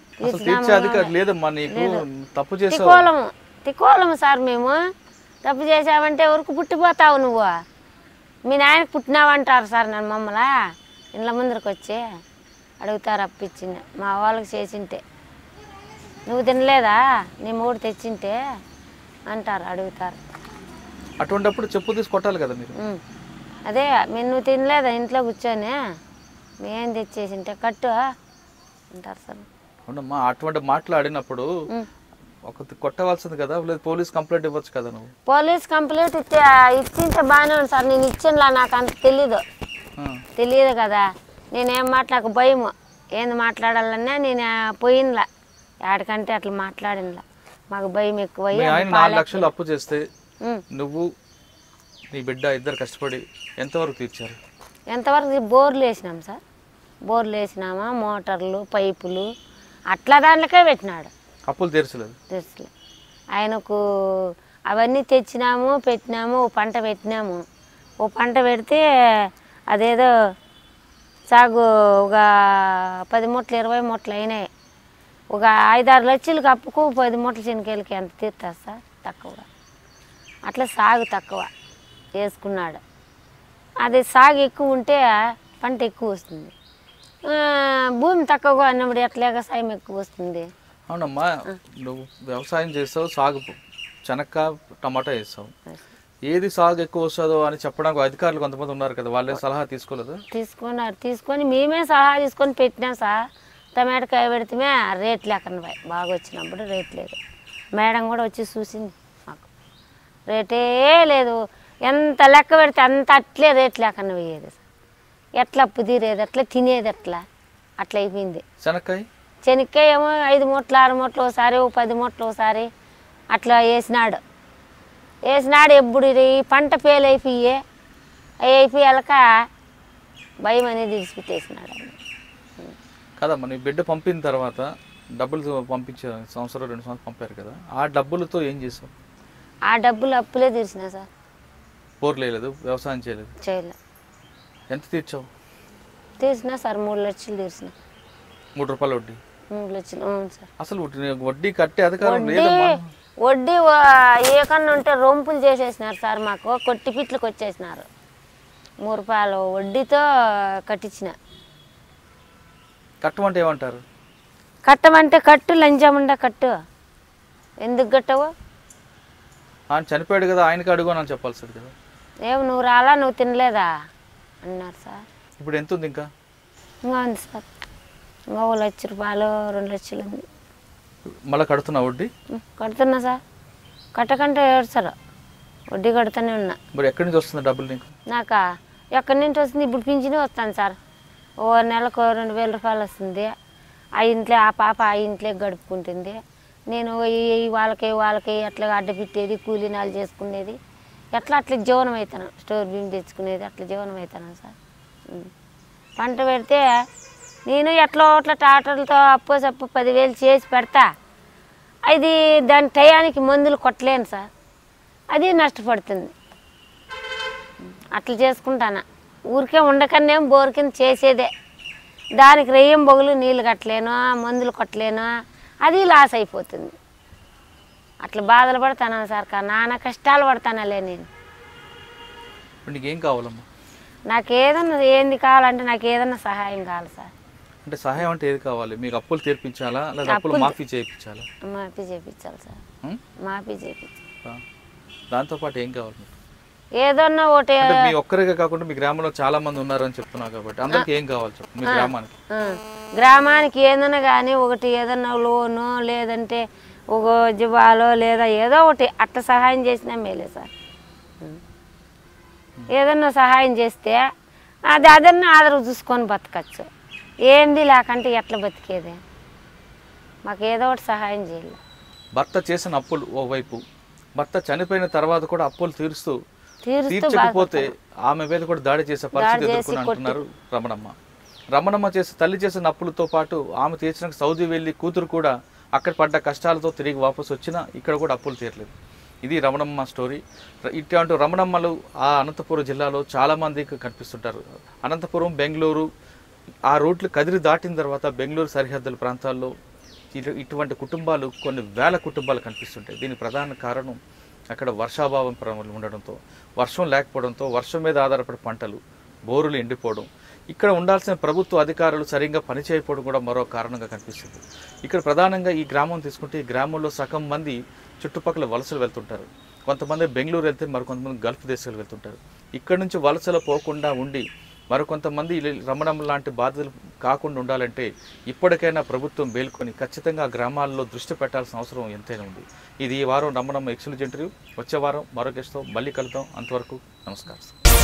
తిక్కోలము సార్. మేము తప్పు చేసావంటే ఊరికి పుట్టిపోతావు నువ్వు, మీ నాయనకు పుట్టినావంటారు సార్. నన్ను మమ్మల్ని ఇండ్ల ముందరికి వచ్చి అడుగుతారు అప్పిచ్చింది. మా వాళ్ళకి చేసింటే నువ్వు తినలేదా, నీ మూడు తెచ్చింటే అంటారు, అడుగుతారు. అటువంటిప్పుడు చెప్పు తీసి కొట్టాలి కదా మీరు. అదే నువ్వు తినలేదా ఇంట్లో కూర్చొని, మేం తెచ్చేసింటే కట్టు అంటారు సార్. అవునమ్మా, అటువంటి మాట్లాడినప్పుడు కొట్టవలసింది కదా, లేదు పోలీస్ కంప్లైంట్ ఇవ్వచ్చు కదా. నువ్వు పోలీస్ కంప్లైంట్ ఇచ్చింటే బాగానే ఉంది సార్. నేను ఇచ్చిండ్లా, నాకు అంత తెలియదు కదా. నేనేం నాకు భయము, ఏంది మాట్లాడాలన్నా నేను పోయినలా ఎక్కడికంటే అట్లా మాట్లాడినలా. మాకు భయం ఎక్కువ. 4 లక్షలు అప్పు చేస్తే నువ్వు నీ బిడ్డ ఇద్దరు కష్టపడి ఎంతవరకు తీర్చారు? ఎంతవరకు బోర్లు వేసినాం సార్. బోర్లు వేసినామా, మోటార్లు, పైపులు అట్లా దాంట్లోకే పెట్టినాడు. అప్పులు తీర్చలేదు. ఆయనకు అవన్నీ తెచ్చినాము, పెట్టినాము. ఓ పంట పెట్టినాము. ఓ పంట పెడితే అదేదో సాగు ఒక 10 మూటలు 20 మూటలు అయినాయి. ఒక 5-6 లక్షలకు అప్పుకు 10 మూటలు శనగలకి ఎంత తీరుతుంది సార్? తక్కువగా. అట్లా సాగు తక్కువ వేసుకున్నాడు. అది సాగు ఎక్కువ ఉంటే పంట ఎక్కువ వస్తుంది. భూమి తక్కువగా అన్నప్పుడు ఎట్లా వ్యవసాయం ఎక్కువ వస్తుంది. అవునమ్మా, నువ్వు వ్యవసాయం చేస్తావు, సాగు చెనక్క టమాటా వేస్తావు, ఏది సాగు ఎక్కువ వస్తుందో అని చెప్పడానికి అధికారులు కొంతమంది ఉన్నారు కదా, వాళ్ళే సలహా తీసుకోలేదు? తీసుకొని మేమే సలహా తీసుకొని పెట్టినాం సార్. టమాటకాయ పెడితే రేట్ లేకుండా బాగా వచ్చినప్పుడు రేట్ లేదు. మేడం కూడా వచ్చి చూసింది, మాకు రేటే లేదు. ఎంత లెక్క పెడితే అంత అట్లే రేట్ లేకుండా పోయేది సార్. ఎట్లా అప్పు తీరేది, ఎట్లా తినేది, అట్లా అయిపోయింది. శనక్కాయ ఏమో 5 మూటలు 6 మూటలు ఒకసారి, 10 మూటలు ఒకసారి అట్లా వేసినాడు. ఎప్పుడు ఈ పంట ఫెయిల్ అయిపోయాక భయం అనేది విడిచిపెట్టేసినాడు. కదమ్మా, నీ బిడ్డ పంపిన తర్వాత డబ్బులు పంపించే 1-2 సంవత్సరాలు పంపారు కదా, ఆ డబ్బులతో ఏం చేసావు? ఆ డబ్బులు అప్పులే తీర్చినా సార్. బోర్లు వేయలేదు, వ్యవసాయం చేయలేదు. ఎంత తీర్చావు? తీర్చినా సార్ 3 లక్షలు తీర్చిన. 3 రూపాయలు వడ్డీ? 3 లక్షలు. అవును సార్. అసలు వడ్డీ కట్టే అధికారం లేదమ్మా. వడ్డీ ఏకన్నా ఉంటే రొంపులు చేసేసినారు సార్. మాకు కొట్టిపిట్లకు వచ్చేసినారు. 3 రూపాయలు వడ్డీతో కట్టించిన. కట్టమంటే ఏమంటారు? కట్టమంటే కట్టు, లంచమంటే కట్టు. ఎందుకు కట్టవు? ఆయన చనిపోయాడు కదా, ఆయనకి అడుగు అని చెప్పాల్సింది కదా. ఏమో నువ్వు రాలా, నువ్వు తినలేదా అన్నారు సార్. ఇప్పుడు ఎంత ఉంది ఇంకా? ఇంకా ఉంది సార్, ఇంకా 1 లక్ష రూపాయలు 2 లక్షలు ఉంది. మళ్ళీ కడుతున్నా వడ్డీ? కడుతున్నా సార్, కట్టకంటే ఏడ్చారు, వడ్డీ కడుతూనే ఉన్నా. మరి ఎక్కడి నుంచి వస్తుంది డబ్బులు నీకు? నాకా ఎక్కడి నుంచి వస్తుంది? ఇప్పుడు పింఛను వస్తాను సార్, ఓ నెలకు 2,000 రూపాయలు వస్తుంది. ఆ ఇంట్లో ఆ పాప ఆ ఇంట్లో గడుపుకుంటుంది. నేను వాళ్ళకి అట్లా అడ్డపెట్టేది, కూలీనాలు చేసుకునేది, అట్లా జీవనం అవుతాను. స్టోర్ బియ్యం తెచ్చుకునేది, అట్లా జీవనం అవుతాను సార్. పంట పెడితే నేను ఎట్లా ట్రాక్టర్లతో అప్పో 10,000 చేసి పెడతా. అది దాని టయానికి మందులు కొట్టలేను సార్, అది నష్టపడుతుంది. అట్లా చేసుకుంటాను. ఊరికే ఉండకనే బోర్ కింద చేసేదే, దానికి రెయ్యం బొగులు నీళ్ళు కట్టలేను, మందులు కొట్టలేను, అది లాస్ అయిపోతుంది. అట్లా బాధలు పడతాను సార్, నాన్న కష్టాలు పడతానులే నేను. నీకేం కావాలమ్మా? నాకు ఏదన్నా ఏంది కావాలంటే నాకు ఏదన్నా సహాయం కావాలి సార్. అంటే సహాయం అంటే ఏది కావాలి మీకు? అప్పులు తీర్పించాలా లేదా అప్పులు మాఫీ చేయించాలా? మాఫీ చేయించాలి సార్, మాఫీ చేయించాలి. దాంతోపాటు ఏం కావాలి మీకు? ఏదన్నా ఒకటి. మీ ఒక్కరిగా కాకుండా మీ గ్రామంలో చాలా మంది ఉన్నారని చెప్తున్నారు కాబట్టి అందరికి ఏం కావాలి చెప్పు మీ గ్రామానికి? గ్రామానికి ఏదన్నా కానీ ఒకటి, ఏదన్నా లోను లేదంటే ఒక జివాలో లేదా ఏదో ఒకటి అట్లా సహాయం చేసినా మేలే సార్. ఏదన్నా సహాయం చేస్తే అదన్నా ఆదరు చూసుకొని బతకచ్చు. ఏంది లేకంటే ఎట్లా బతికేది? మాకు ఏదో ఒకటి సహాయం చేయాలి. భర్త చేసిన అప్పులు ఓవైపు, భర్త చనిపోయిన తర్వాత కూడా అప్పులు తీర్చకపోతే ఆమె మీద కూడా దాడి చేసే పరిస్థితి ఎదుర్కొని అంటున్నారు రమణమ్మ తల్లి చేసిన అప్పులతో పాటు ఆమె తీర్చిన సౌదీ వెళ్ళి కూతురు కూడా అక్కడ పడ్డ కష్టాలతో తిరిగి వాపసు వచ్చినా ఇక్కడ కూడా అప్పులు తీరలేదు. ఇది రమణమ్మ స్టోరీ. ఇటువంటి రమణమ్మలు ఆ అనంతపురం జిల్లాలో చాలామందికి కనిపిస్తుంటారు. అనంతపురం, బెంగళూరు ఆ రూట్లు కదిరి దాటిన తర్వాత బెంగళూరు సరిహద్దుల ప్రాంతాల్లో ఇటువంటి కుటుంబాలు కొన్ని వేల కుటుంబాలు కనిపిస్తుంటాయి. దీనికి ప్రధాన కారణం అక్కడ వర్షాభావం ఉండడంతో, వర్షం లేకపోవడంతో, వర్షం మీద ఆధారపడి పంటలు, బోరులు ఎండిపోవడం, ఇక్కడ ఉండాల్సిన ప్రభుత్వ అధికారులు సరిగ్గా పనిచేయకపోవడం కూడా మరో కారణంగా కనిపిస్తుంది. ఇక్కడ ప్రధానంగా ఈ గ్రామం తీసుకుంటే ఈ గ్రామంలో సగం మంది చుట్టుపక్కల వలసలు వెళ్తుంటారు. కొంతమంది బెంగళూరు వెళ్తే మరికొంతమంది గల్ఫ్ దేశాలు వెళ్తుంటారు. ఇక్కడ నుంచి వలసలు పోకుండా ఉండి మరికొంతమంది రమణమ్మ లాంటి బాధలు కాకుండా ఉండాలంటే ఇప్పటికైనా ప్రభుత్వం మేల్కొని ఖచ్చితంగా గ్రామాల్లో దృష్టి పెట్టాల్సిన అవసరం ఎంతైనా ఉంది. ఇది ఈ వారం రమణమ్మ ఎక్స్క్లూజివ్ ఇంటర్వ్యూ. వచ్చే వారం మరో గెస్ట్తో మళ్ళీ కలుద్దాం. అంతవరకు నమస్కారం.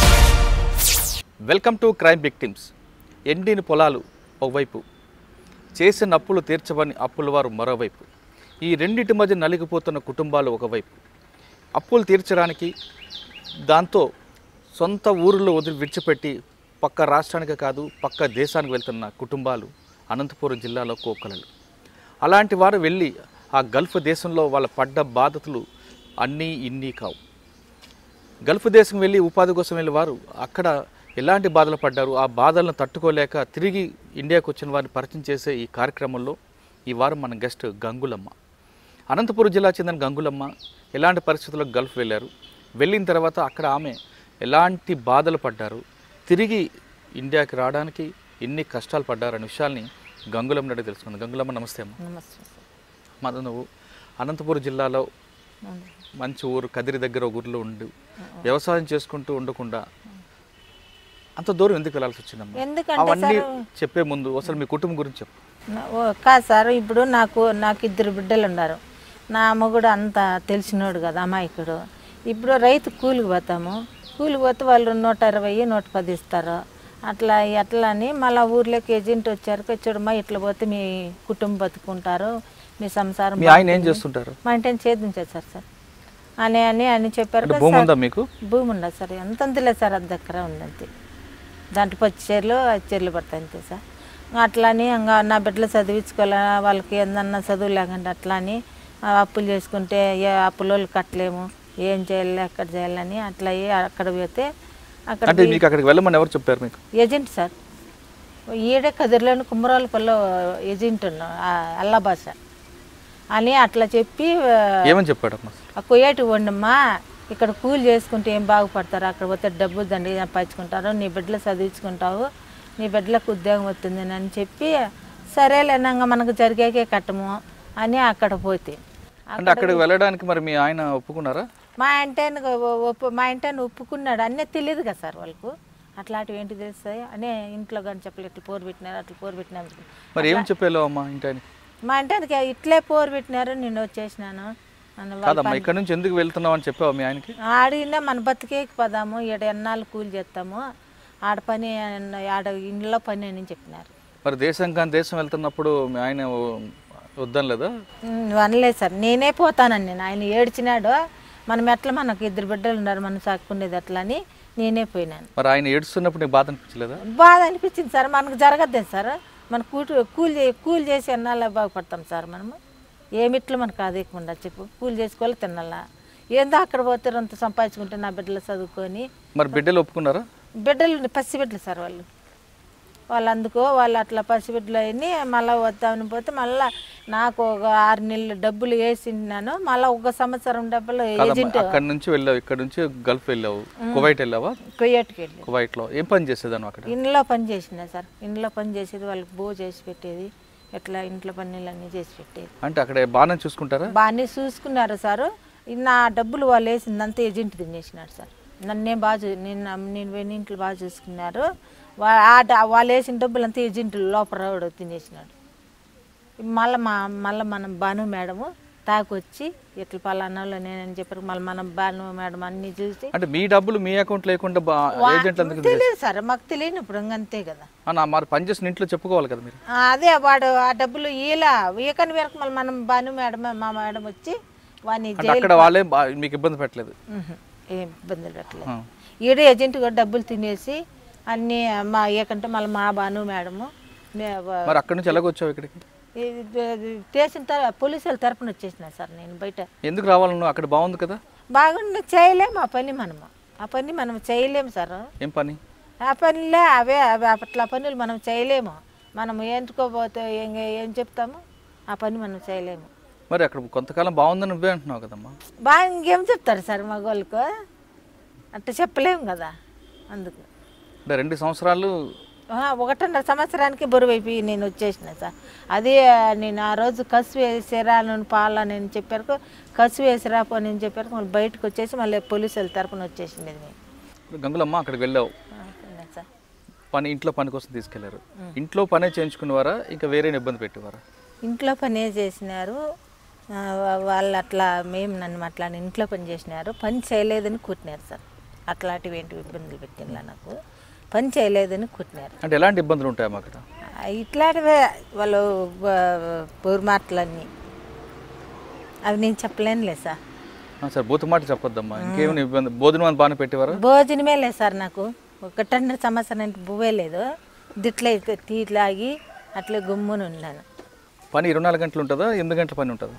Welcome to crime victims. ఎండిన పొలాలు ఒకవైపు, చేసిన అప్పులు తీర్చవని అప్పుల వారు మరోవైపు, ఈ రెండింటి మధ్య నలిగిపోతున్న కుటుంబాలు ఒకవైపు. అప్పులు తీర్చడానికి దాంతో సొంత ఊరిలో విడిచిపెట్టి పక్క రాష్ట్రానికి కాదు పక్క దేశానికి వెళ్తున్న కుటుంబాలు అనంతపురం జిల్లాలో కోకొలలు. అలాంటి వారు వెళ్ళి ఆ గల్ఫ్ దేశంలో వాళ్ళ పడ్డ బాధలు అన్నీ ఇన్నీ కావు. గల్ఫ్ దేశం వెళ్ళి ఉపాధి కోసం వెళ్ళి వారు అక్కడ ఎలాంటి బాధలు పడ్డారు, ఆ బాధలను తట్టుకోలేక తిరిగి ఇండియాకు వచ్చిన వారిని పరిచయం చేసే ఈ కార్యక్రమంలో ఈ వారం మన గెస్ట్ గంగులమ్మ. అనంతపురం జిల్లా చెందిన గంగులమ్మ ఎలాంటి పరిస్థితుల్లో గల్ఫ్ వెళ్ళారు, వెళ్ళిన తర్వాత అక్కడ ఆమె ఎలాంటి బాధలు పడ్డారు, తిరిగి ఇండియాకి రావడానికి ఎన్ని కష్టాలు పడ్డారనే విషయాల్ని గంగులమ్మ అడిగి తెలుసుకుంది. గంగులమ్మ నమస్తే అమ్మ. నమస్తే. మరి నువ్వు అనంతపురం జిల్లాలో మంచి ఊరు కదిరి దగ్గర ఊరిలో ఉండి వ్యవసాయం చేసుకుంటూ ఉండకుండా అంత దూరం ఎందుకు వెళ్ళాల్సి వచ్చిందమ్మా? అవన్నీ చెప్పే ముందు అసలు మీ కుటుంబం గురించి చెప్పు. కాదు సార్, ఇప్పుడు నాకు 2 బిడ్డలు ఉన్నారు. నా అమ్మ కూడా అంత తెలిసినోడు కదా అమాయకుడు. ఇప్పుడు రైతు కూలికి పోతాము, కూలికి పోతే వాళ్ళు 120, 110 ఇస్తారు. అట్లా అని మళ్ళీ ఊర్లోకి ఏజెంట్ వచ్చారు, చూడమ్మా ఇట్లా పోతే మీ కుటుంబం బతుకుంటారు, మీ సంసారం. మీ ఆయన ఏం చేస్తుంటారు? మా ఇంటి చేద్దాం సార్ అని చెప్పారు. భూమి ఉందా మీకు? భూమి ఉండదు సార్, ఎంతంతలే సార్, అది దగ్గర ఉందంతే. దాంట్లో 10 చీరలు పడతాయి అంతే సార్. అట్లని ఇంకా నా బిడ్డలు చదివించుకోవాలా, వాళ్ళకి ఏదన్నా చదువు లేకుండా అట్లా అని అప్పులు చేసుకుంటే ఏ అప్పులు కట్టలేము, ఏం చేయాలి ఎక్కడ చేయాలని అట్లా అక్కడ పోతే అక్కడికి వెళ్ళమని ఎవరు చెప్పారు మీకు? ఏజెంట్ సార్, ఈడే కదిరిలోని కుమ్మరాలపల్లిలో ఏజెంట్ ఉన్నా అల్లా భాష అని అట్లా చెప్పి ఏమని చెప్పాడమ్మా? కొయ్యేటి వండమ్మా, ఇక్కడ కూలి చేసుకుంటే ఏం బాగుపడతారు, అక్కడ పోతే డబ్బు దండి సంపాదించుకుంటారు, నీ బిడ్డలు చదివించుకుంటావు, నీ బిడ్డలకు ఉద్యోగం వస్తుంది అని చెప్పి సరేలేనంగా మనకు జరిగాకే కట్టము అని అక్కడ పోతే అంటే అక్కడికి వెళ్ళడానికి మరి మీ ఆయన ఒప్పుకున్నారా? మా ఇంటాన్ని ఒప్పుకున్నాడు. అన్నీ తెలియదు కదా సార్ వాళ్ళకు, అట్లాంటివి ఏంటి తెలుస్తాయి అనే ఇంట్లో కానీ చెప్పలేదు. ఇట్లా పోరు పెట్టినారు, అట్లా పోరు పెట్టినారు. మరి ఏం చెప్పాలో అమ్మా ఇంటానికి? మా ఇంటానికి ఇట్లే పోరు పెట్టినారు, నేను వచ్చేసినాను. కాదమ్మా, ఇక్కడ నుంచి ఎందుకు వెళ్తున్నావు అని చెప్పావు మీ ఆయనకి? ఆడినా మన బతికేకి పదాము, ఈడ ఎన్నాళ్ళు కూలి చేస్తాము, ఆడ పని ఆడ ఇంట్లో పని అని చెప్పినారు. మరి దేశం కానీ దేశం వెళ్తున్నప్పుడు మీ ఆయన వద్దనలేదా? అనలేదు సార్, నేనే పోతానని. నేను ఆయన ఏడ్చినాడు, మనం ఎట్లా మనకు 2 బిడ్డలు ఉన్నారు, మనం సాక్కునేది ఎట్లా అని నేనే పోయినాను. మరి ఆయన ఏడుస్తున్నప్పుడు నీకు బాధ అనిపించలేదా? బాధ అనిపించింది సార్, మనకు జరగద్దే సార్, మన కూలి చేసి ఎన్నాళ్ళ బాగుపడతాం సార్ మనము. ఏమిట్లో మనకు అదేకుండా చెప్పు, కూలి చేసుకోవాలి తినాలా, ఏందో అక్కడ పోతే అంత సంపాదించుకుంటే నా బిడ్డలు చదువుకొని. మరి బిడ్డలు ఒప్పుకున్నారా? బిడ్డలు పసిబిడ్డలు సార్ వాళ్ళు అందుకో వాళ్ళు అట్లా పసిబిడ్డలు అయ్యి మళ్ళీ వద్దామని పోతే మళ్ళీ నాకు ఒక 6 నెలలు డబ్బులు వేసినాను, మళ్ళీ 1 సంవత్సరం డబ్బులు ఏజెంట్. అక్కడ నుంచి వెళ్ళావు, ఇక్కడ నుంచి గల్ఫ్ వెళ్ళావు, కువైట్ వెళ్ళావా? కువైట్కి వెళ్ళి కువైట్లో ఏం పని చేసేదాను అక్కడ? ఇంట్లో పని చేసిన సార్, ఇంట్లో పని చేసేది, వాళ్ళకి బో చేసి పెట్టేది, ఎట్లా ఇంట్లో పనులన్నీ చేసి పెట్టేది. అంటే అక్కడ బాగానే చూసుకుంటారా? బాగానే చూసుకున్నారు సార్. నా డబ్బులు వాళ్ళు వేసిందంతా ఏజెంట్ తినేసినాడు సార్. నన్నే బాగా నేను పోయిన ఇంట్లో బాగా చూసుకున్నారు. వాళ్ళు వేసిన డబ్బులు అంతా ఏజెంట్ లోపల తినేసినాడు. మళ్ళీ మనం భాను మేడము తాకొచ్చి ఇట్లా పలానాలో నేనని చెప్పారు. మళ్ళీ మనం భాను మేడం అన్ని చూసి, అంటే మీ డబ్బులు మీ అకౌంట్ లేకుండా తెలియదు సార్, మాకు తెలియనప్పుడు అంతే కదా. మరి పని చేసిన ఇంట్లో చెప్పుకోవాలి కదా మీరు. అదే వాడు ఆ డబ్బులు ఈకని వరకు మళ్ళీ మనం భాను మేడం మా మేడం వచ్చి వాడిని అక్కడ వాళ్ళే మీకు ఇబ్బంది పెట్టలేదు? ఏం ఇబ్బందులు పెట్టలేదు. ఈడే ఏజెంట్ కూడా డబ్బులు తినేసి అన్నీ మా ఏకంటే మళ్ళీ మా భాను మేడము. మరి అక్కడ నుంచి ఎలాగొచ్చావు ఇక్కడికి? స్టేషన్ పోలీసుల తరపున వచ్చేసిన సార్. నేను బయట ఎందుకు రావాలను? అక్కడ బాగుంది కదా. బాగుంది, చేయలేము ఆ పని మనం చేయలేము సార్. ఏం పని? ఆ పనిలే అవే అట్లా పనులు మనం చేయలేము. మనం ఏంటుకోపోతే ఏం చెప్తాము, ఆ పని మనం చేయలేము. మరి అక్కడ కొంతకాలం బాగుందని నువ్వే అంటున్నావు కదమ్మా. బాగా ఇంకేం చెప్తారు సార్ మగవాళ్ళకు, అట్లా చెప్పలేము కదా. అందుకు 2 సంవత్సరాలు 1.5 సంవత్సరానికి బరువు అయిపోయి నేను వచ్చేసిన సార్. అదే నేను ఆ రోజు కసు వేసిరా నన్ను పాలా నేను చెప్పారు, కసు వేసిరా పో నేను చెప్పారు. మళ్ళీ బయటకు వచ్చేసి మళ్ళీ పోలీసుల తరపున వచ్చేసింది. గంగులమ్మ అక్కడికి వెళ్ళావు, పని ఇంట్లో పని కోసం తీసుకెళ్లారు. ఇంట్లో పనే చేయించుకునేవారా, ఇంకా వేరే ఇబ్బంది పెట్టేవారా? ఇంట్లో పనే చేసినారు వాళ్ళు. అట్లా నన్ను అట్లా ఇంట్లో పని చేసినారు, పని చేయలేదని కూర్చున్నారు సార్. అట్లాంటివి ఏంటి ఇబ్బందులు పెట్టిందా నాకు, పని చేయలేదని కూర్చున్నారు. అంటే ఎలాంటి ఇబ్బందులు ఉంటాయమ్మా అక్కడ? ఇట్లాంటివే వాళ్ళు బోరు మాటలన్నీ, అవి నేను చెప్పలేనులే సార్. సార్ బూతు మాట చెప్పొద్దమ్మా. ఇంకేమైనా ఇబ్బంది? భోజనం బాగానే పెట్టేవారా? భోజనమే లేదు సార్ నాకు. 1.5 సంవత్సరం బువ్వే లేదు, దిట్లే తీట్లాగి అట్లే గుమ్ముని ఉన్నాను. పని 24 గంటలు ఉంటుందా? 8 గంటల పని ఉంటుందా?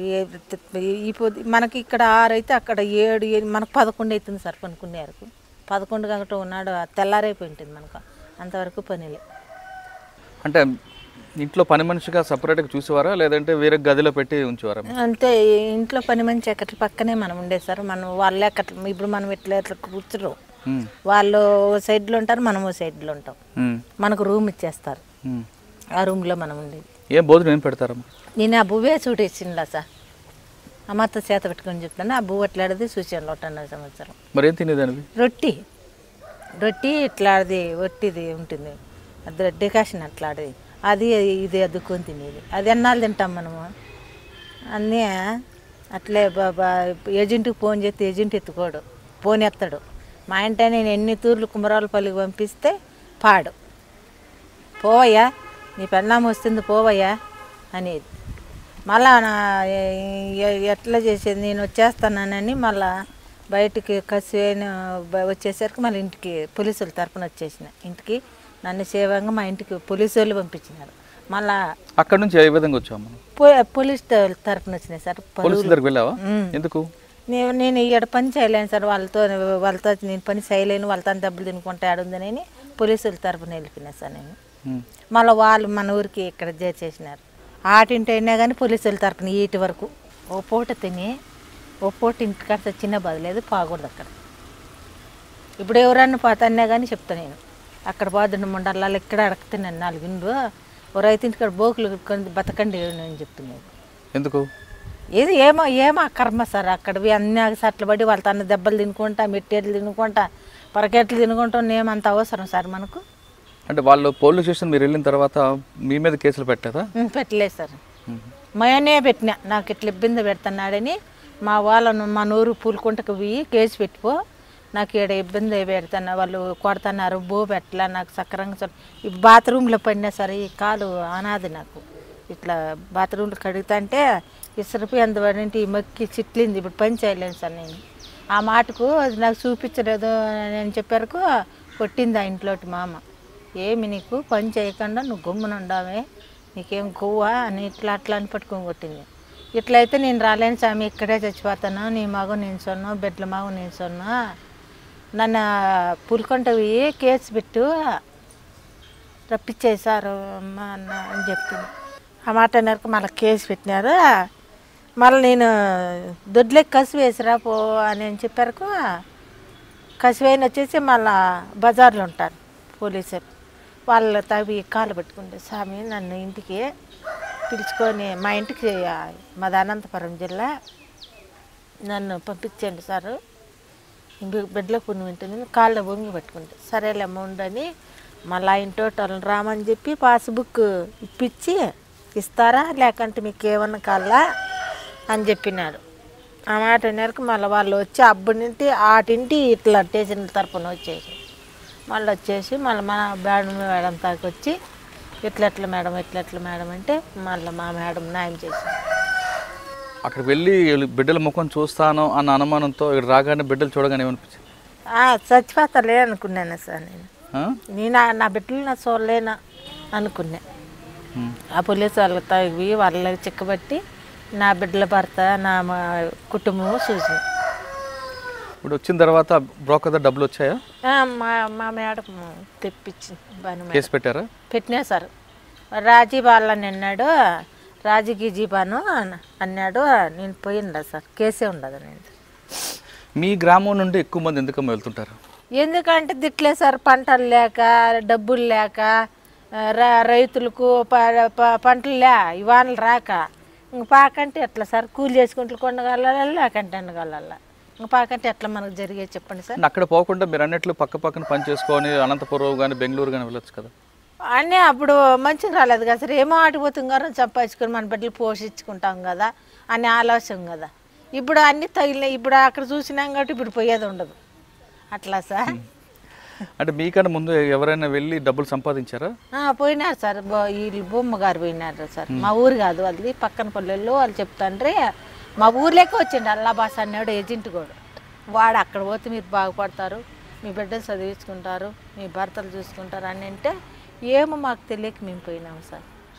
మనకి ఇక్కడ 6 అయితే అక్కడ 7 మనకు 11 అవుతుంది సార్. పనుకునే వరకు 11 గంటలు ఉన్నాడు, తెల్లారైపోయి ఉంటుంది మనకు. అంతవరకు పనిలే. అంటే ఇంట్లో పని మనిషిగా సపరేట్గా చూసేవారా, లేదంటే వేరే గదిలో పెట్టి ఉంచేవారా? అంతే, ఇంట్లో పని మనిషి ఎక్కట్ల పక్కనే మనం ఉండేది సార్. మనం వాళ్ళే ఎక్కట్ల, ఇప్పుడు మనం ఇట్లా కూర్చురు, వాళ్ళు ఓ సైడ్లో ఉంటారు, మనం ఓ సైడ్లో ఉంటాం. మనకు రూమ్ ఇచ్చేస్తారు, ఆ రూమ్లో మనం ఉండేది. ఏం భోజనం ఏం పెడతారమ్మా? నేను ఆ బువ్వే చూడేసిందా సార్, అమ్మతో చేత పెట్టుకొని చెప్తాను. ఆ బువ్వ అట్లాడిది చూసాను 1.5 సంవత్సరం. మరి ఏం తినేదానివి? రొట్టి ఇట్లాడిది ఒట్టిది ఉంటుంది, అది డికాషన్ అట్లాడిది, అది ఇది అద్దుకొని తినేది. అది ఎన్నాళ్ళు తింటాం మనము అన్నీ. అట్లే ఏజెంట్కి ఫోన్ చేస్తే ఏజెంట్ ఎత్తుకోడు, ఫోన్ ఎత్తాడు. మా ఇంట నేను ఎన్ని తూర్లు కుమరాలపల్లికి పంపిస్తే పాడు, పోవయ్యా నీ పెళ్ళాం వస్తుంది పోవయ్యా అనేది. మళ్ళా ఎట్లా చేసేది, నేను వచ్చేస్తానని మళ్ళా బయటికి కసి వచ్చేసరికి మళ్ళీ ఇంటికి పోలీసుల తరపున వచ్చేసిన. ఇంటికి నన్ను సేవంగా మా ఇంటికి పోలీసు వాళ్ళు పంపించినారు. మళ్ళా అక్కడ నుంచి ఏ విధంగా వచ్చాము? పోలీస్ తరపున వచ్చినాయి సార్. ఎందుకు? నేను ఇక్కడ పని చేయలేను సార్, వాళ్ళతో నేను పని చేయలేను, వాళ్ళతో డబ్బులు తినుకుంటే ఆడుందని పోలీసుల తరపున వెళ్ళిపోయినా సార్ నేను. మళ్ళీ వాళ్ళు మన ఊరికి ఇక్కడ చేసేసినారు. ఆటింటి అయినా కానీ పోలీసుల తరపున ఈటి వరకు ఓ పూట తిని ఓ పూట ఇంటికాడ చిన్న బదలేదు పోకూడదు అక్కడ. ఇప్పుడు ఎవరన్నా పోతాన్నా కానీ చెప్తాను నేను, అక్కడ పోదండి ముండర్లాలు ఇక్కడ అడగతున్నాను 4 ఇండ్లు ఓ రైతింటికాడ బోకులు కట్టుకొని బతకండి అని చెప్తున్నాను. ఎందుకు? ఏది ఏమో కర్మ సార్. అక్కడవి అన్నీ సట్లు పడి వాళ్ళ తన దెబ్బలు తినుకుంటా, మెట్టేట్లు తినుకుంటా, పరకెట్లు తినుకుంటాం. ఏమంత అవసరం సార్ మనకు? అంటే వాళ్ళు పోలీస్ స్టేషన్ మీరు వెళ్ళిన తర్వాత మీ మీద కేసులు పెట్టలేదా? పెట్టలేదు సార్. మయనే పెట్టినా నాకు ఇట్లా ఇబ్బంది పెడుతున్నాడని. మా వాళ్ళను మా నూరు పూలుకుంటకు పోయి కేసు పెట్టుకో, నాకు ఇక్కడ ఇబ్బంది పెడుతున్నా, వాళ్ళు కొడుతున్నారు, బో పెట్టలే నాకు సక్రంగా. ఈ బాత్రూంలో పడినా సరే ఈ కాలు అనాది నాకు. ఇట్లా బాత్రూంలో కడుగుతుంటే ఇసురుపి అందువడంటే ఈ మక్కి చిట్లింది. ఇప్పుడు పని చేయలేను సార్ నేను. ఆ మాటకు అది నాకు చూపించలేదు అని చెప్పారుకు కొట్టింది ఆ ఇంట్లోటి మామ. ఏమి నీకు పని చేయకుండా నువ్వు గమ్మున ఉండవే, నీకేం కొవ్వా అని ఇట్లా అట్లా అని పట్టుకొని కొట్టింది. ఇట్లయితే నేను రాలేను స్వామి, ఇక్కడే చచ్చిపోతాను, నీ మగ నేను సొన్ను, బిడ్డల మగ నేను సొన్ను, నన్ను పులికొంటవి కేసు పెట్టు రప్పించేసారు అన్న అని చెప్పింది. ఆ మాట అన్నారు. మళ్ళీ కేసు పెట్టినారు. మళ్ళీ నేను దొడ్లకి కసి వేసిరా పో అని చెప్పారు. కసివైన వచ్చేసి మళ్ళా బజార్లో ఉంటారు పోలీసులు. వాళ్ళ తవి కాలు పెట్టుకుంటే స్వామి నన్ను ఇంటికి పిలుచుకొని మా ఇంటికి మాది అనంతపురం జిల్లా నన్ను పంపించండి సారు, బిడ్డలో పుణ్యం వింటుంది, కాళ్ళ బొంగి పెట్టుకుంటే సరేలేమ్మ ఉండని మళ్ళీ ఇంటోటోళ్ళని రామని చెప్పి పాస్బుక్ ఇప్పించి ఇస్తారా లేకంటే మీకు ఏమన్నా కాళ్ళ అని చెప్పినాడు. ఆ మాట మేరకు మళ్ళీ వాళ్ళు వచ్చి అబ్బునింటి ఆటింటి ఇట్లా స్టేషన్ తరపున వచ్చేసి మళ్ళీ వచ్చేసి మళ్ళీ మన మేడం తాకి వచ్చి ఎట్లెట్ల మేడం అంటే మళ్ళీ మా మేడం న్యాయం చేసింది. అక్కడ వెళ్ళి బిడ్డల ముఖం చూస్తాను అన్న అనుమానంతో ఇక్కడ రాగానే బిడ్డలు చూడగానే ఏమనిపించింది? చచ్చిపోతాలే అనుకున్నాను సార్ నేను నా బిడ్డలు నా చూడలేనా అనుకున్నా. ఆ పోలీసు వాళ్ళ తగ్గి వాళ్ళకి చిక్కబట్టి నా బిడ్డల భర్త నా కుటుంబం చూసి ఇప్పుడు వచ్చిన తర్వాత బ్రోకర్ డబ్బులు వచ్చాయా? మా మేడం తెప్పించింది. కేసు పెట్టారా? పెట్టినా సార్. రాజీ వాళ్ళని అన్నాడు, రాజీకి జీపాను అన్నాడు. నేను పోయిందా సార్, కేసే ఉండదు. నేను మీ గ్రామం నుండి ఎక్కువ మంది ఎందుకమ్మా వెళ్తుంటారు? ఎందుకంటే దిట్లే సార్, పంటలు లేక డబ్బులు లేక రైతులకు పంటలు ఇవానలు రాక ఇంక పాకంటే ఎట్లా సార్, కూలి చేసుకుంటూ కొండగల లేకంటే అనగల ఇంక పాకంటే ఎట్లా మనకు జరిగే చెప్పండి సార్. అక్కడ పోకుండా మీరు అన్నట్లు పక్క పక్కన పని చేసుకొని అనంతపురం కానీ బెంగళూరు కానీ వెళ్ళొచ్చు కదా అన్నీ. అప్పుడు మంచిగా రాలేదు కదా సార్, ఏమో ఆడిపోతుంగారో సంపాదించుకొని మన బిడ్డలు పోషించుకుంటాం కదా అని ఆలోచన కదా. ఇప్పుడు అన్నీ తగిలినాయి, ఇప్పుడు అక్కడ చూసినాం కాబట్టి ఇప్పుడు పోయేది ఉండదు అట్లా సార్. అంటే మీకన్నా ముందు ఎవరైనా వెళ్ళి డబ్బులు సంపాదించారా? పోయినారు సార్, వీళ్ళు బొమ్మ గారు పోయినారు సార్. మా ఊరు కాదు అది పక్కన పల్లెల్లో వాళ్ళు చెప్తాండ్రే. మా ఊర్లోకి వచ్చిండు అల్లాబాస్ అన్నాడు ఏజెంట్ కూడా. వాడు అక్కడ పోతే మీరు బాగుపడతారు, మీ బిడ్డలు చదివించుకుంటారు, మీ భర్తలు చూసుకుంటారు అని అంటే ఏమో మాకు తెలియక మేము పోయినాము సార్.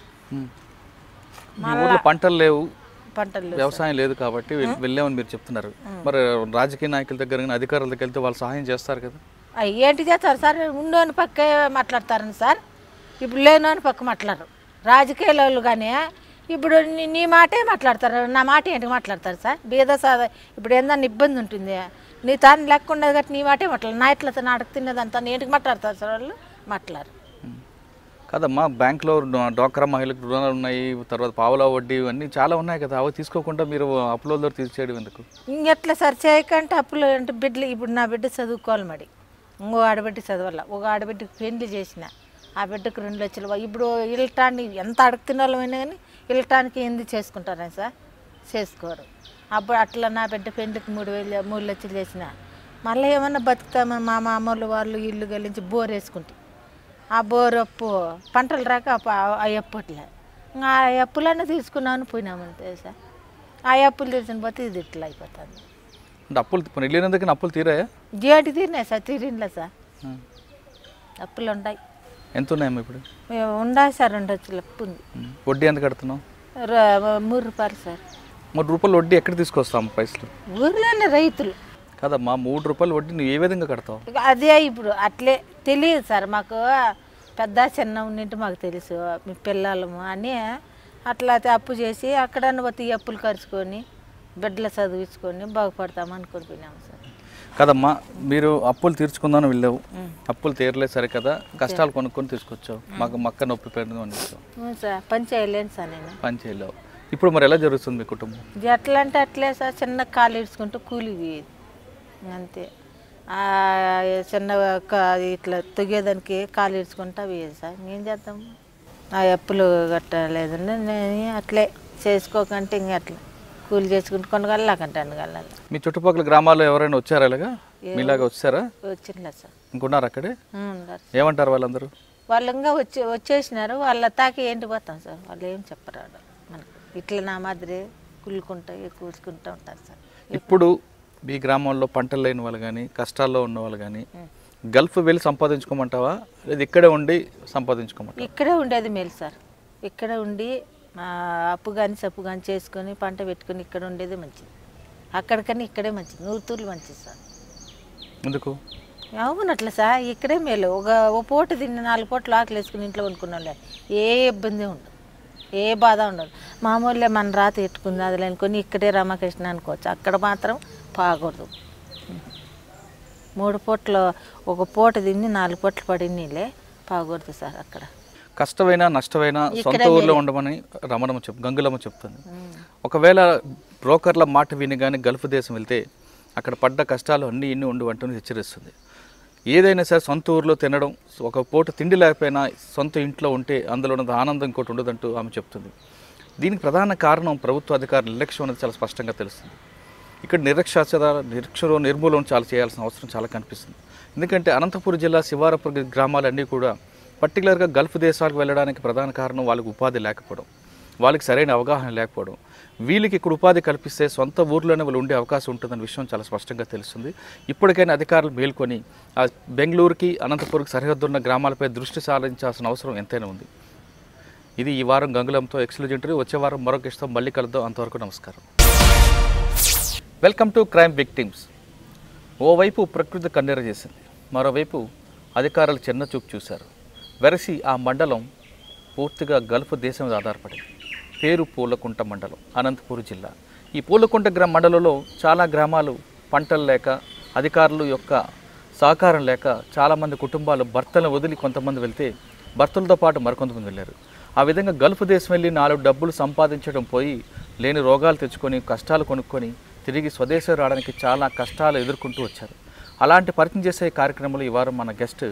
పంటలు లేవు, పంటలు వ్యవసాయం లేదు కాబట్టి వెళ్ళామని మీరు చెప్తున్నారు. మరి రాజకీయ నాయకుల దగ్గర కానీ అధికారుల దగ్గర వెళ్తే వాళ్ళు సహాయం చేస్తారు కదా? ఏంటి చేస్తారు సార్, ఉన్నోని పక్కే మాట్లాడతారని సార్, ఇప్పుడు లేనోని పక్క మాట్లాడరు రాజకీయాలు. కానీ ఇప్పుడు నీ మాటే మాట్లాడతారు, నా మాట ఏంటి మాట్లాడతారు సార్? బీద సాదా ఇప్పుడు ఏందన్నా ఇబ్బంది ఉంటుంది, నీ తాను లెక్క ఉండదు కాబట్టి నీ మాటే మాట్లాడరు. నా ఇట్లా నాటకు తిన్నదంతా ఏంటికి మాట్లాడతారు సార్ వాళ్ళు? మాట్లాడరు కదమ్మా. బ్యాంకులో డ్వాక్రా మహిళలకు రుణాలు ఉన్నాయి, తర్వాత పావులా వడ్డీ ఇవన్నీ చాలా ఉన్నాయి కదా, అవి తీసుకోకుండా మీరు అప్పుల తీర్చేయడం ఎందుకు? ఇంకెట్లా సార్ చేయకంటే అప్పులు అంటే బిడ్డలు. ఇప్పుడు నా బిడ్డ చదువుకోవాలి, మరి ఇంకో ఆడబిడ్డ చదవాల, ఒక ఆడబిడ్డకి పెళ్లి చేసిన ఆ బిడ్డకు 2 లక్షలు. ఇప్పుడు ఇల్టానికి ఎంత అడుగుతున్న వాళ్ళమైనా కానీ ఇల్టానికి ఎందుకు చేసుకుంటారా సార్? చేసుకోరు. అప్పుడు అట్లా నా బిడ్డ పెళ్లికి 3 లక్షలు చేసిన మళ్ళీ ఏమన్నా బతుకుతామని మా మామూలు వాళ్ళు ఇల్లు గలించి బోర్ వేసుకుంటే ఆ బోర్ అప్పు పంటలు రాక ఆ అప్పట్లే ఇంకా ఆ అప్పులన్నీ తీసుకున్నాను పోయినామంతే సార్. ఆ అప్పులు తీసిన పోతే ఇది ఇట్లా అయిపోతుంది. అప్పులు వెళ్ళినందుకు అప్పులు తీరాయా? జేటి తీరినాయి సార్, తీరిందా సార్? అప్పులు ఉన్నాయి. ఎంత ఉన్నాయమ్మా ఇప్పుడు? ఉన్నాయి సార్, 2 లక్షల అప్పు ఉంది. వడ్డీ ఎంత కడుతున్నావు? 3 రూపాయలు సార్. 3 రూపాయలు వడ్డీ ఎక్కడ తీసుకొస్తాము పైసలు? ఊర్లోనే రైతులు కదమ్మా, 3 రూపాయలు వడ్డీ నువ్వు ఏ విధంగా కడతావు? అదే ఇప్పుడు అట్లే తెలియదు సార్ మాకు, పెద్ద చిన్న ఉన్నట్టు మాకు తెలుసు మీ పిల్లలము అని. అట్లా అప్పు చేసి అక్కడ పోతే అప్పులు ఖర్చుకొని బిడ్డలు చదివించుకొని బాగుపడతాము అనుకుని పోయినాము సార్. కదమ్మా, మీరు అప్పులు తీర్చుకుందామని వెళ్ళావు, అప్పులు తీరలేదు సరే కదా, కష్టాలు కొనుక్కొని తీసుకొచ్చావు, మాకు మక్క నొప్పి పెడదాం అని సార్. పని చేయలేను సార్, నేను పని చేయలేవు. ఇప్పుడు మరి ఎలా జరుగుతుంది మీ కుటుంబం? ఎట్లా అంటే అట్లే సార్, చిన్న కాలు ఇడ్చుకుంటూ కూలి పోయేది అంతే. చిన్న ఇట్లా తొగేదానికి కాలు ఇడ్చుకుంటా పోయేది సార్. ఏం చేద్దాం, ఆ అప్పులు కట్టలేదండి, నేను అట్లే చేసుకోకంటే ఇంక అట్లా కూలి చేసుకుంటూ కొనగలకంటే అనగల. మీ చుట్టుపక్కల గ్రామాల్లో ఎవరైనా వచ్చారా ఇలాగా మీలాగా వచ్చారా? వచ్చిందా సార్, ఇంకున్నారు అక్కడే? ఏమంటారు వాళ్ళందరూ? వాళ్ళు ఇంకా వచ్చేసినారు. వాళ్ళ తాకి ఏంటి పోతాం సార్, వాళ్ళు ఏం చెప్పరాడు మనకు. ఇట్లా నా మాదిరి కూల్చుకుంటూ ఉంటారు సార్. ఇప్పుడు మీ గ్రామంలో పంటలు లేని వాళ్ళు కానీ, కష్టాల్లో ఉన్న వాళ్ళు కానీ గల్ఫ్ వెళ్ళి సంపాదించుకోమంటావా, లేదా ఇక్కడే ఉండి సంపాదించుకోమంటావా? ఇక్కడే ఉండేది మేలు సార్. ఇక్కడే ఉండి అప్పు కానీ సప్పు కానీ చేసుకొని పంట పెట్టుకొని ఇక్కడ ఉండేది మంచిది. అక్కడికన్నా ఇక్కడే మంచిది, 100 తూర్లు మంచిది సార్. ఎందుకు? అవునట్లా సార్, ఇక్కడే మేలు. ఒక పూట తిని 4 పూటలు ఆకలి వేసుకుని ఇంట్లో వండుకున్న వాళ్ళే ఏ ఇబ్బంది ఉండదు, ఏ బాధ ఉండదు. మామూలుగా మన రాత పెట్టుకుంది అది అనుకొని ఇక్కడే రామకృష్ణ అనుకోవచ్చు. అక్కడ మాత్రం బాగూడదు. 3 పూటలు ఒక పూట తిని 4 పూటలు పడి నీళ్ళే బాగూడదు సార్. అక్కడ కష్టమైనా నష్టమైనా సొంత ఊర్లో ఉండమని గంగులమ్మ చెప్తుంది. ఒకవేళ బ్రోకర్ల మాట విని కానీ గల్ఫ్ దేశం వెళ్తే అక్కడ పడ్డ కష్టాలు అన్నీ ఇన్ని ఉండి అంటూ హెచ్చరిస్తుంది. ఏదైనా సరే సొంత ఊర్లో తినడం, ఒక పూట తిండి లేకపోయినా సొంత ఇంట్లో ఉంటే అందులో ఉన్నది ఆనందం ఇంకోటి ఉండదంటూ ఆమె చెప్తుంది. దీనికి ప్రధాన కారణం ప్రభుత్వ అధికారుల నిర్లక్ష్యం అనేది చాలా స్పష్టంగా తెలుస్తుంది. ఇక్కడ నిరక్షర నిర్మూలన చాలా చేయాల్సిన అవసరం చాలా కనిపిస్తుంది. ఎందుకంటే అనంతపురం జిల్లా శివారపురం గ్రామాలన్నీ కూడా పర్టికులర్గా గల్ఫ్ దేశాలకు వెళ్ళడానికి ప్రధాన కారణం వాళ్ళకి ఉపాధి లేకపోవడం, వాళ్ళకి సరైన అవగాహన లేకపోవడం. వీళ్ళకి ఇక్కడ ఉపాధి కల్పిస్తే సొంత ఊర్లోనే వాళ్ళు ఉండే అవకాశం ఉంటుందన్న విషయం చాలా స్పష్టంగా తెలుస్తుంది. ఇప్పటికైనా అధికారులు మేల్కొని ఆ బెంగళూరుకి అనంతపురంకి సరిహద్దున్న గ్రామాలపై దృష్టి సారించాల్సిన అవసరం ఎంతైనా ఉంది. ఇది ఈ వారం గంగులంతో ఎక్స్క్లూజివ్ ఇంటర్వ్యూ. వచ్చే వారం మరొక ఇష్టం మళ్ళీ కలుద్దాం. అంతవరకు నమస్కారం. Welcome to crime victims. ఓవైపు ప్రకృతి కన్నెర చేసింది, మరోవైపు అధికారులు చిన్న చూపు చూశారు. వెరసి ఆ మండలం పూర్తిగా గల్ఫ్ దేశం మీద ఆధారపడింది. పేరు పూలకుంట మండలం, అనంతపురం జిల్లా. ఈ పూలకుంట మండలంలో చాలా గ్రామాలు పంటలు లేక, అధికారులు యొక్క సహకారం లేక చాలామంది కుటుంబాలు భర్తలను వదిలి కొంతమంది వెళ్తే భర్తలతో పాటు మరికొంతమంది వెళ్ళారు. ఆ విధంగా గల్ఫ్ దేశం వెళ్ళి 4 డబ్బులు సంపాదించడం పోయి లేని రోగాలు తెచ్చుకొని కష్టాలు కొనుక్కొని తిరిగి స్వదేశం రావడానికి చాలా కష్టాలు ఎదుర్కొంటూ వచ్చారు. అలాంటి పరిచయం చేసే కార్యక్రమంలో ఈ వారం మన గెస్ట్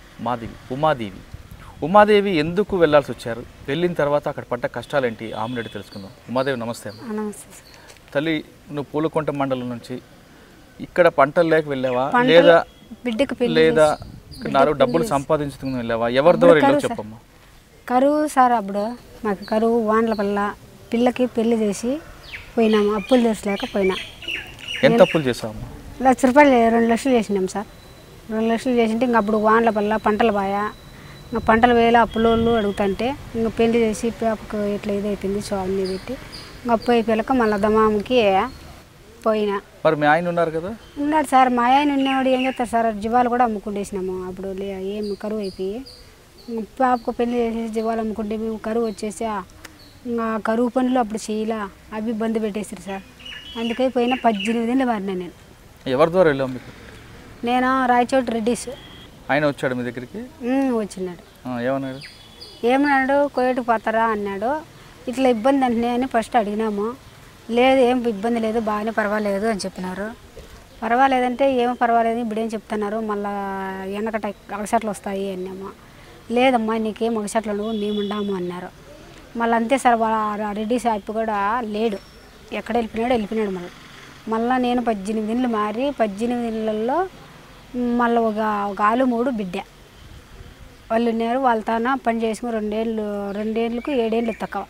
ఉమాదేవి ఎందుకు వెళ్ళాల్సి వచ్చారు, వెళ్ళిన తర్వాత అక్కడ పడ్డ కష్టాలు ఏంటి, ఆమెను తెలుసుకుందాం. ఉమాదేవి నమస్తే. నమస్తే తల్లి, నువ్వు పూలకుంట మండలం నుంచి ఇక్కడ పంటలు లేక వెళ్ళావా, లేదా లేదా 4 డబ్బులు సంపాదించుకుని వెళ్ళావా, ఎవరి ద్వారా వెళ్ళావు చెప్పమ్మా. కరువు సార్, అప్పుడు మాకు కరువు వానల వల్ల పిల్లకి పెళ్లి చేసి పోయినాము, అప్పులు తెచ్చలేక పోయినా. ఎంత అప్పులు చేసావమ్మా? ₹1,00,000 2 లక్షలు చేసినాం సార్. 2 లక్షలు చేసింటే ఇంక అప్పుడు వానల వల్ల పంటలు బాయా, ఇంకా పంటలు వేల అప్పులోళ్ళు అడుగుతుంటే ఇంకా పెళ్లి చేసి పాపకు ఇట్లా ఇదైపోయింది అన్నీ పెట్టి ఇంకా అప్పు అయిపోయాక మళ్ళీ దమాముకి పోయినా. మరి మీ ఆయన ఉన్నారు కదా? ఉన్నాడు సార్. మా ఆయన ఉన్నవాడు ఏం చేస్తారు సార్, జీవాలు కూడా అమ్ముకుంటేసినాము. అప్పుడు ఏం కరువు అయిపోయి పాపకు పెళ్లి చేసేసి జీవాలు అమ్ముకుంటే మేము కరువు వచ్చేసి ఇంకా కరువు పనులు అప్పుడు చేయలా, అవి బంద్ పెట్టేసారు సార్. అందుకే పోయినా 18 ఏళ్ళు మారినా నేను. ఎవరి ద్వారా వెళ్ళాము మీకు? నేను రాయచోటి రెడ్డిస్. ఆయన వచ్చాడు మీ దగ్గరికి? వచ్చినాడు. ఏమన్నాడు? ఏమన్నాడు, కోయటికి పోతారా అన్నాడు. ఇట్లా ఇబ్బంది అంటే అని ఫస్ట్ అడిగినాము. లేదు ఏం ఇబ్బంది లేదు, బాగానే పర్వాలేదు అని చెప్పినారు. పర్వాలేదంటే ఏమో పర్వాలేదు ఇప్పుడు ఏం చెప్తున్నారు, మళ్ళీ వెనకట అగసట్లు వస్తాయి అన్నాము. లేదమ్మా నీకేం అగసట్లు ఉండవు, మేము ఉండాము అన్నారు. మళ్ళీ అంతే సార్, రెడ్డి సాహిబ్ కూడా లేడు, ఎక్కడ వెళ్ళిపోయినాడు. మళ్ళీ నేను 18 ఏళ్ళు మారి 18 ఏళ్ళల్లో మళ్ళీ ఒక ఆలు 3 బిడ్డ వాళ్ళు ఉన్నారు. వాళ్ళ తాన పని చేసుకుని 2 ఏళ్ళకు 7 ఏళ్ళు తక్కువ,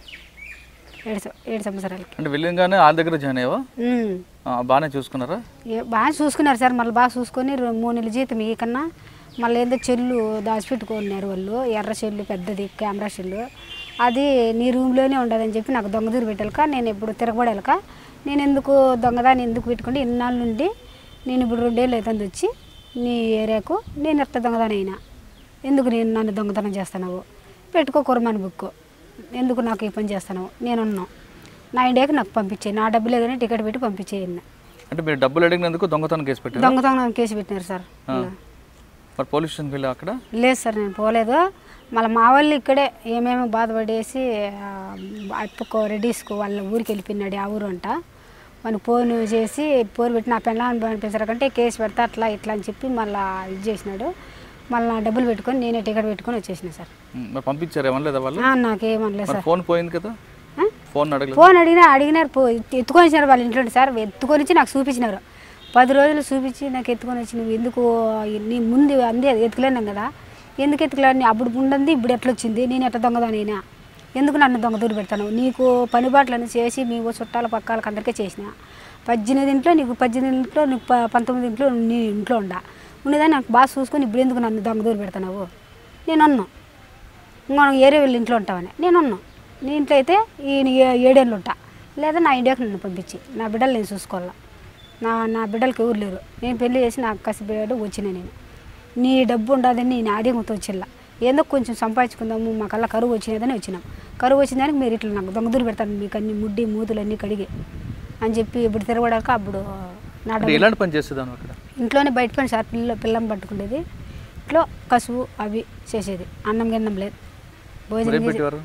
7 సంవత్సరాలకి. అంటే వెళ్ళగానే వాళ్ళ దగ్గర జాయిన్ అయ్యావా? బాగానే చూసుకున్నారా? బాగా చూసుకున్నారు సార్. మళ్ళీ బాగా చూసుకొని 3 నెలల జీతం ఈ కన్నా మళ్ళీ ఏదో చెల్లు దాచిపెట్టుకున్నారు వాళ్ళు, ఎర్ర చెల్లు పెద్దది కెమెరా చెల్లు. అది నీ రూమ్లోనే ఉండదని చెప్పి నాకు దొంగదూరు పెట్టాలక, నేను ఎప్పుడు తిరగబడాలక, నేను ఎందుకు దొంగదాన్ని ఎందుకు పెట్టుకుంటే ఇన్నాళ్ళ నుండి నేను ఇప్పుడు 2 ఏళ్ళు అవుతుంది వచ్చి నీ ఏరియాకు, నేను ఎట్ట దొంగదాని అయినా ఎందుకు నన్ను దొంగతనం చేస్తున్నావు, పెట్టుకో కుర్మాని బుక్, ఎందుకు నాకు ఈ పని చేస్తున్నావు, నేనున్నాను నా ఇండియాకి నాకు పంపించే, నా డబ్బులు ఏదైనా టికెట్ పెట్టి పంపించేయన్న. అంటే మీరు డబ్బులు అడిగినందుకు దొంగతనం కేసు పెట్టారు? దొంగతనం కేసు పెట్టినారు సార్. మరి పోలీస్ స్టేషన్కి వెళ్ళావు అక్కడ? లేదు సార్, నేను పోలేదు. మళ్ళీ మా వాళ్ళు ఇక్కడే ఏమేమి బాధపడేసి అప్పుకో రెడీస్కు వాళ్ళ ఊరికి వెళ్ళిపోయినాడు. ఆ ఊరు అంట. మనకు ఫోన్ చేసి ఫోన్ పెట్టి నా పెళ్ళాన్ని పంపించారంటే కేసు పెడతా అట్లా ఇట్లా అని చెప్పి మళ్ళీ ఇది చేసినాడు. మళ్ళీ నా డబ్బులు పెట్టుకొని నేనే టికెట్ పెట్టుకొని వచ్చేసిన సార్. పంపించారు ఏమనలేదా వాళ్ళు? నాకేమనలేదు సార్. ఫోన్ పోయింది కదా? ఫోన్ అడిగినారు ఎత్తుకొని వచ్చినారు వాళ్ళ ఇంట్లో సార్. ఎత్తుకొని వచ్చి నాకు చూపించినారు. 10 రోజులు చూపించి నాకు ఎత్తుకొని వచ్చి నువ్వు ఎందుకు నీ ముందు అందే ఎత్తుకులేనాం కదా, ఎందుకు ఎత్తుకులేని అప్పుడు ఉండదు ఇప్పుడు ఎట్లా వచ్చింది, నేను ఎట్లా దొంగదానైనా, ఎందుకు నన్ను దొంగ దూరి పెడతాను, నీకు పనిబాట్లను చేసి మీ చుట్టాల పక్కాలకు అందరికీ చేసిన 18 ఇంట్లో నీకు 18 ఇంట్లో నీకు 19 ఇంట్లో నీ ఇంట్లో ఉండేదాన్ని నాకు బాగా చూసుకొని ఇప్పుడు ఎందుకు నన్ను దొంగ దూరి పెడతావు, నేను అన్నా ఇంకో ఏరే వెళ్ళి ఇంట్లో ఉంటావని నేను అన్నా. నీ ఇంట్లో అయితే ఈ 7 ఏళ్ళు ఉంటా, లేదా నా ఇండియాకి నన్ను పంపించి నా బిడ్డలు నేను చూసుకోవాలా, నా బిడ్డలకి ఎవరు లేరు, నేను పెళ్లి చేసి నాకు కసిపోయాడు వచ్చిన నేను, నీ డబ్బు ఉండదని నేను ఆడియంతో వచ్చిల్లా, ఏదో కొంచెం సంపాదించుకుందాము మాకల్లా కరువు వచ్చినదని వచ్చినాం, కరువు వచ్చిందానికి మీరు ఇట్లా నాకు దొంగదూరు పెడతాను మీకు అన్ని ముడ్డి మూతులు అన్నీ కడిగి అని చెప్పి ఇప్పుడు తిరగడాక అప్పుడు నా ఎలాంటి పని చేసేదాను అక్కడ? ఇంట్లోనే బయట పని సార్. పిల్లం పట్టుకునేది, ఇంట్లో కసువు అవి చేసేది, అన్నం గిన్నం లేదు, భోజనం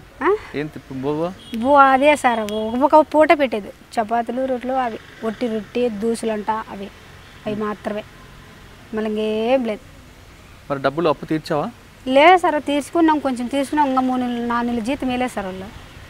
అదే సార్. ఒక పూట పెట్టేది చపాతీలు రొట్టెలు అవి, ఒట్టి రొట్టి దూసులంట అవి మాత్రమే, మళ్ళీ ఇంకేం లేదు. మరి డబ్బులు అప్పు తీర్చావా? లేదు సార్, తీసుకున్నాం కొంచెం తీసుకున్నాం. ఇంకా 3-4 నెలల జీతం వేయలేదు సార్ వాళ్ళు.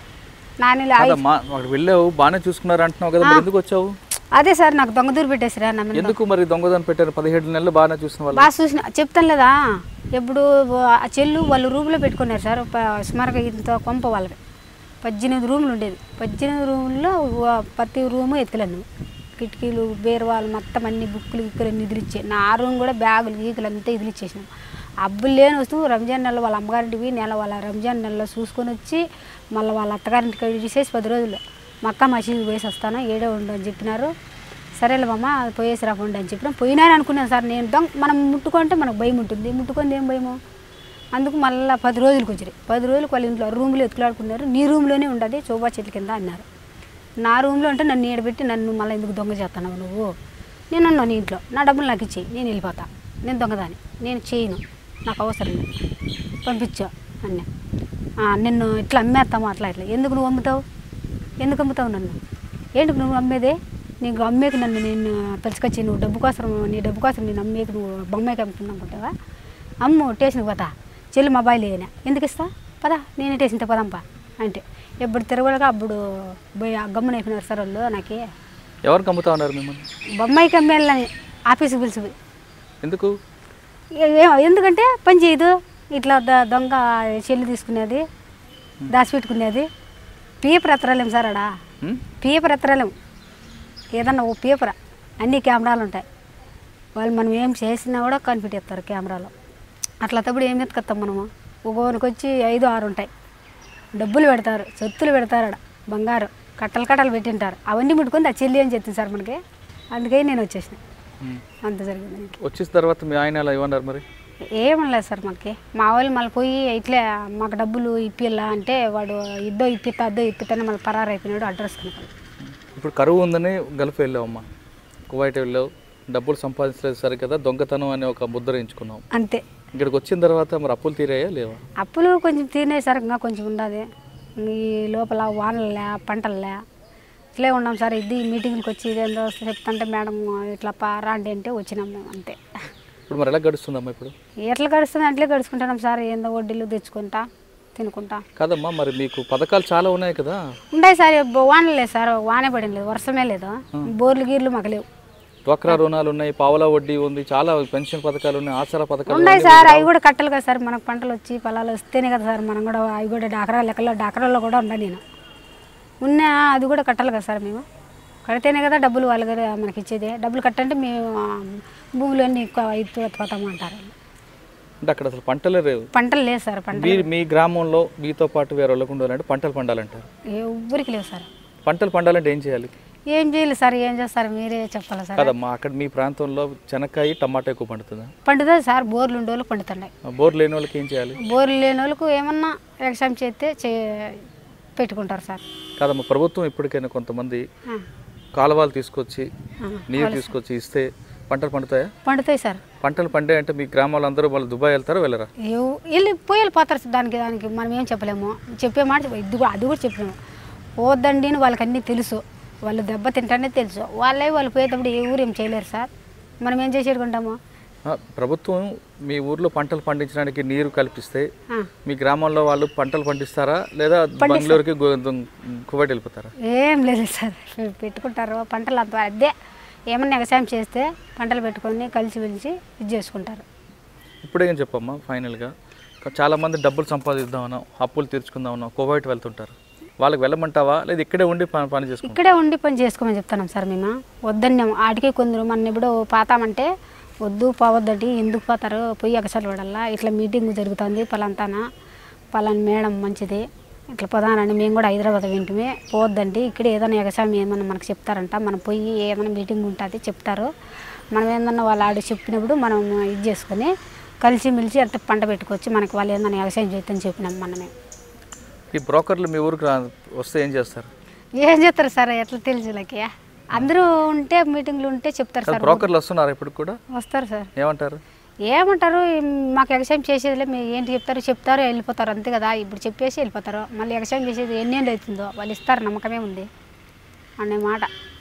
4 నెలలు వెళ్ళావు బాగానే చూసుకున్నారు అంటున్నావు కదా, ఎందుకు వచ్చావు? అదే సార్ నాకు దొంగదూరు పెట్టేసిరా. ఎందుకు మరి దొంగదాన్ని పెట్టారు? 17 నెలలు బాగానే చూసిన వాళ్ళు. బాగా చూసిన చెప్తాను లేదా, ఎప్పుడు ఆ చెల్లు వాళ్ళు రూమ్లో పెట్టుకున్నారు సార్. సుమారుగా ఇంత కొంప వాళ్ళకి 18 రూములు ఉండేది. 18 రూముల్లో ప్రతి రూము ఎత్తులను, కిటికీలు బీరువాళ్ళు మొత్తం అన్ని బుక్కులు గిక్కులు అన్ని ఇదిలిచ్చే. నా రూమ్ కూడా బ్యాగులు గీకులు అంతా ఇదిలిచ్చేసినాం. అబ్బులు లేని వస్తువు రంజాన్ నెలలో వాళ్ళ అమ్మగారింటివి వాళ్ళ రంజాన్ నెలలో చూసుకొని వచ్చి మళ్ళీ వాళ్ళ అత్తగారింటికి తీసేసి 10 రోజులు మక్కా మసీదు పోయేసి వస్తాను, ఏడే ఉండు అని చెప్పినారు. సరేలే అమ్మ పోయేసి రాకుండా అని చెప్పినా పోయినా అనుకున్నాను సార్. నేను మనం ముట్టుకుంటే మనకు భయం ఉంటుంది, ముట్టుకొని ఏం భయము, అందుకు మళ్ళీ 10 రోజులకు వచ్చారు. 10 రోజులకు వాళ్ళ ఇంట్లో రూమ్లో ఎత్తులాడుకున్నారు. నీ రూమ్లోనే ఉండదు చోబా చెట్ల కింద అన్నారు. నా రూమ్లో అంటే నన్ను ఏడబెట్టి నన్ను మళ్ళీ ఎందుకు దొంగ చేస్తున్నావు నువ్వు, నేను అన్నా నీ ఇంట్లో నా డబ్బులు నాకు ఇచ్చేయి, నేను వెళ్ళిపోతా, నేను దొంగదాన్ని, నేను చేయను, నాకు అవసరం లేదు, పంపించా అన్నా. నిన్ను ఇట్లా అమ్మేస్తాము అట్లా ఇట్లా, ఎందుకు నువ్వు అమ్ముతావు, ఎందుకు అమ్ముతావు నన్ను, ఏంటి నువ్వు అమ్మేదే, నీకు అమ్మేకి నన్ను నేను పిలుచుకొచ్చి నువ్వు డబ్బు కోసం నీ డబ్బు కోసం నేను అమ్మేకి నువ్వు బొమ్మకి అమ్ముతున్నా అనుకుంటావా, అమ్ము టేషన్కి పోతా, చెల్లి మొబైల్ వేయనా, ఎందుకు ఇస్తా, పదా నేనే టేషన్ పదంపా అంటే ఎప్పుడు తిరగడగా అప్పుడు గమ్మున అయిపోయినారు సార్ వాళ్ళు. నాకే ఎవరికి అమ్ముతా ఉన్నారు మిమ్మల్ని? బొమ్మాయికి అమ్మేళ్ళని ఆఫీస్కి పిలిచి. ఎందుకు? ఎందుకంటే పని చేయదు, ఇట్లా దొంగ చెల్లి తీసుకునేది దాచిపెట్టుకునేది. పేపర్ ఎత్తరాలేం సార్ ఆడ, పేపర్ ఎత్తరాలేం, ఏదన్నా ఓ పేపర్ అన్ని కెమెరాలు ఉంటాయి, వాళ్ళు మనం ఏం చేసినా కూడా కనిపెట్టేస్తారు కెమెరాలో. అట్లా తప్పుడు ఏం ఎత్తుకొస్తాం మనము. ఒక్కొక్కరికి వచ్చి 5-6 ఉంటాయి, డబ్బులు పెడతారు, సొత్తులు పెడతారు, ఆడ బంగారు కట్టలు పెట్టింటారు, అవన్నీ ముట్టుకొని ఆ చెల్లి అని చెప్తుంది సార్ మనకి. అందుకే నేను వచ్చేసిన, అంత జరిగింది. వచ్చిన తర్వాత మీ ఆయన ఎలా ఏమన్నారు మరి? ఏమనలేదు సార్ మనకి. మా వాళ్ళు మళ్ళీ పోయి ఇట్లే మాకు డబ్బులు ఇప్పిల్లా అంటే వాడు అద్దో ఇప్పిస్తానే మళ్ళీ పరారు అయిపోయినాడు అడ్రస్ కనుక. ఇప్పుడు కరువు ఉందని గల్ఫ్ వెళ్ళావమ్మా, కువైట్ వెళ్ళావు, డబ్బులు సంపాదించలేదు సరే కదా, దొంగతనం అనే ఒక ముద్ర ఎంచుకున్నావు అంతే. ఇక్కడికి వచ్చిన తర్వాత మరి అప్పులు తీరాయా లేవా? అప్పులు కొంచెం తీరినాయి సార్, ఇంకా కొంచెం ఉండదు. ఈ లోపల వానలే పంటలే ఇట్లే ఉన్నాం సార్. ఇది మీటింగ్కి వచ్చి ఇదేందో చెప్తుంటే మేడం ఇట్లా రాండి అంటే వచ్చినాం మేము, అంతే. ఇప్పుడు మరి ఎలా గడుస్తుందమ్మా? ఇప్పుడు ఎట్లా గడుస్తుంది అట్లే గడుచుకుంటున్నాం సార్, ఏందో వడ్డీలు తెచ్చుకుంటా తినుకుంటా. కాదమ్మా మరి మీకు పథకాలు చాలా ఉన్నాయి కదా? ఉన్నాయి సార్, వానలేదు సార్, వానే పడింది లేదు, వర్షమే లేదు, బోర్లు గీర్లు మాకు లేవు. డ్వాక్రా రుణాలు ఉన్నాయి, పావలా వడ్డీ ఉంది, చాలా పెన్షన్ పథకాలు ఉన్నాయి, ఆసరా పథకాలు ఉన్నాయి సార్. అవి కూడా కట్టాలి కదా సార్, మనకు పంటలు వచ్చి పొలాలు వస్తేనే కదా సార్ మనం కూడా అవి కూడా డాక్రా లెక్కలో డాక్రాల్లో కూడా ఉన్నా నేను ఉన్నా, అది కూడా కట్టాలి కదా సార్. మేము కడితేనే కదా డబ్బులు వాళ్ళు కదా మనకి ఇచ్చేది. డబ్బులు కట్టంటే మేము భూములన్నీ ఎత్తుపోతాము అంటారు. అంటే అక్కడ అసలు పంటలే లేవు, పంటలు లేదు సార్. పంటలు మీ గ్రామంలో మీతో పాటు వేరే వాళ్ళకు ఉండాలంటే పంటలు పండాలంటారు, ఎవరికి లేవు సార్. పంటలు పండాలంటే ఏం చేయాలి? ఏం చేయాలి సార్, ఏం చేస్తారు మీరే చెప్పాలి సార్. కదమ్మా అక్కడ మీ ప్రాంతంలో చెనక్కాయ టమాటా ఎక్కువ పండుతుందా? పండుతుంది సార్, బోర్లు ఉండే వాళ్ళు పండుతున్నాయి. బోర్లు లేని వాళ్ళకి ఏం చేయాలి? బోర్లు లేని వాళ్ళకు ఏమన్నా ఎగ్జామ్ చేస్తే పెట్టుకుంటారు సార్. కాదమ్మా ప్రభుత్వం ఇప్పటికైనా కొంతమంది కాలువలు తీసుకొచ్చి నీరు తీసుకొచ్చి ఇస్తే పంటలు పండుతాయా? పండుతాయి సార్. పంటలు పండే అంటే మీ గ్రామాల్లో అందరూ వాళ్ళు దుబాయ్ వెళ్తారా వెళ్ళరా? వెళ్ళిపోతారు సార్. దానికి మనం ఏం చెప్పలేము. చెప్పే మాట అది కూడా చెప్పలేము. పోద్దండి అని వాళ్ళకి అన్నీ తెలుసు. వాళ్ళు దెబ్బ తింటానే తెలుసు. వాళ్ళు పోయేటప్పుడు ఏ ఊరు ఏం చేయలేరు సార్. మనం ఏం చేసేడుకుంటాము? ప్రభుత్వం మీ ఊర్లో పంటలు పండించడానికి నీరు కల్పిస్తే మీ గ్రామంలో వాళ్ళు పంటలు పండిస్తారా లేదా బెంగళూరుకి కువైట్ వెళ్ళిపోతారా? ఏం లేదు సార్, పెట్టుకుంటారు పంటలు. అంత అదే ఏమన్నా వ్యవసాయం చేస్తే పంటలు పెట్టుకొని కలిసి వెలిసి ఇది చేసుకుంటారు. ఇప్పుడేం చెప్పమ్మా ఫైనల్గా, చాలామంది డబ్బులు సంపాదిద్దామనో అప్పులు తీర్చుకుందామనో కువైట్ వెళ్తుంటారు. వాళ్ళకి వెళ్ళమంటావా లేదా ఇక్కడే ఉండి పని చేసుకో? ఇక్కడే ఉండి పని చేసుకోమని చెప్తున్నాం సార్. మేము వద్దన్నాము. ఆడికే కొందరు మన ఎప్పుడో పోతామంటే వద్దు పోవద్దండి, ఎందుకు పోతారు, పోయి ఎగసాలు పడాలా, ఇట్లా మీటింగ్ జరుగుతుంది పలాంతానా పలాని మేడం మంచిది ఇట్లా పోదానండి, మేము కూడా హైదరాబాద్ వింటమే, పోవద్దండి ఇక్కడే ఏదైనా ఎగసాయం ఏమన్నా మనకు చెప్తారంట, మనం పోయి ఏమైనా మీటింగ్ ఉంటుంది చెప్తారు, మనం ఏందన్నా వాళ్ళు ఆడి చెప్పినప్పుడు మనం ఇది చేసుకొని కలిసి మెలిసి అంత పంట పెట్టుకోవచ్చు, మనకి వాళ్ళు ఏదైనా వ్యవసాయం చేద్దని చెప్పినాం మనమే. ఈ బ్రోకర్లు మీ ఊరికి వస్తే ఏం చేస్తారు? ఏం చేస్తారు సార్, ఎట్లా తెలుసులకి అందరూ ఉంటే మీటింగ్లు ఉంటే చెప్తారు సార్. బ్రోకర్లు వస్తున్నారు ఇప్పుడు కూడా? వస్తారు సార్. ఏమంటారు? మాకు వ్యవసాయం చేసేదిలే, మీరు ఏంటి చెప్తారు వెళ్ళిపోతారు అంతే కదా. ఇప్పుడు చెప్పేసి వెళ్ళిపోతారు. మళ్ళీ వ్యవసాయం చేసేది ఎన్నేళ్ళు అవుతుందో వాళ్ళు ఇస్తారు, నమ్మకమే ఉంది అనే మాట.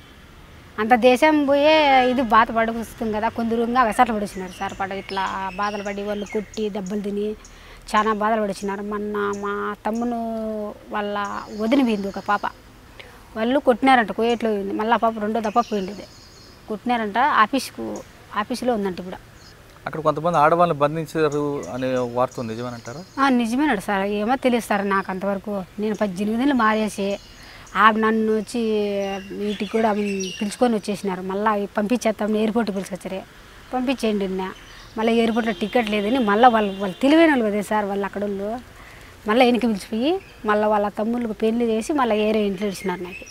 అంత దేశం పోయే ఇది బాధ పడుస్తుంది కదా, కొందరు ఇంకా వెసట్లు పడుతున్నారు సార్. ఇట్లా బాధలు పడి వాళ్ళు కొట్టి దెబ్బలు తిని చాలా బాధలు పడుతున్నారు. మొన్న మా తమ్మును వాళ్ళ వదిన పోయింది ఒక పాప, వాళ్ళు కొట్టినారంట, కోయేట్లో పోయింది. మళ్ళీ ఆ పాప రెండో దప్ప పోయింది, కొట్టినారంట. ఆఫీసులో ఉందంట ఇప్పుడు. అక్కడ కొంతమంది ఆడవాళ్ళని బంధించారు అనే వార్త ఉంది, నిజమేనంటారా? నిజమేనాడు సార్, ఏమో తెలియదు సార్ నాకు అంతవరకు. నేను 18 నెలలు మారేసి నన్ను వచ్చి వీటికి కూడా పిలుచుకొని వచ్చేసినారు. మళ్ళీ పంపించేస్తాం ఎయిర్పోర్ట్కి పిలుచుకొచ్చారే, పంపించేయండి నిన్న. మళ్ళీ ఎయిర్పోర్ట్లో టికెట్ లేదని మళ్ళీ వాళ్ళు తెలివైన వాళ్ళు కదే సార్, వాళ్ళు అక్కడ వాళ్ళు మళ్ళీ వెనక్కి పిలిచిపోయి మళ్ళీ వాళ్ళ తమ్ముళ్ళకి పెళ్లి చేసి మళ్ళీ ఏరే ఇంట్లో ఇచ్చినారు. నాకు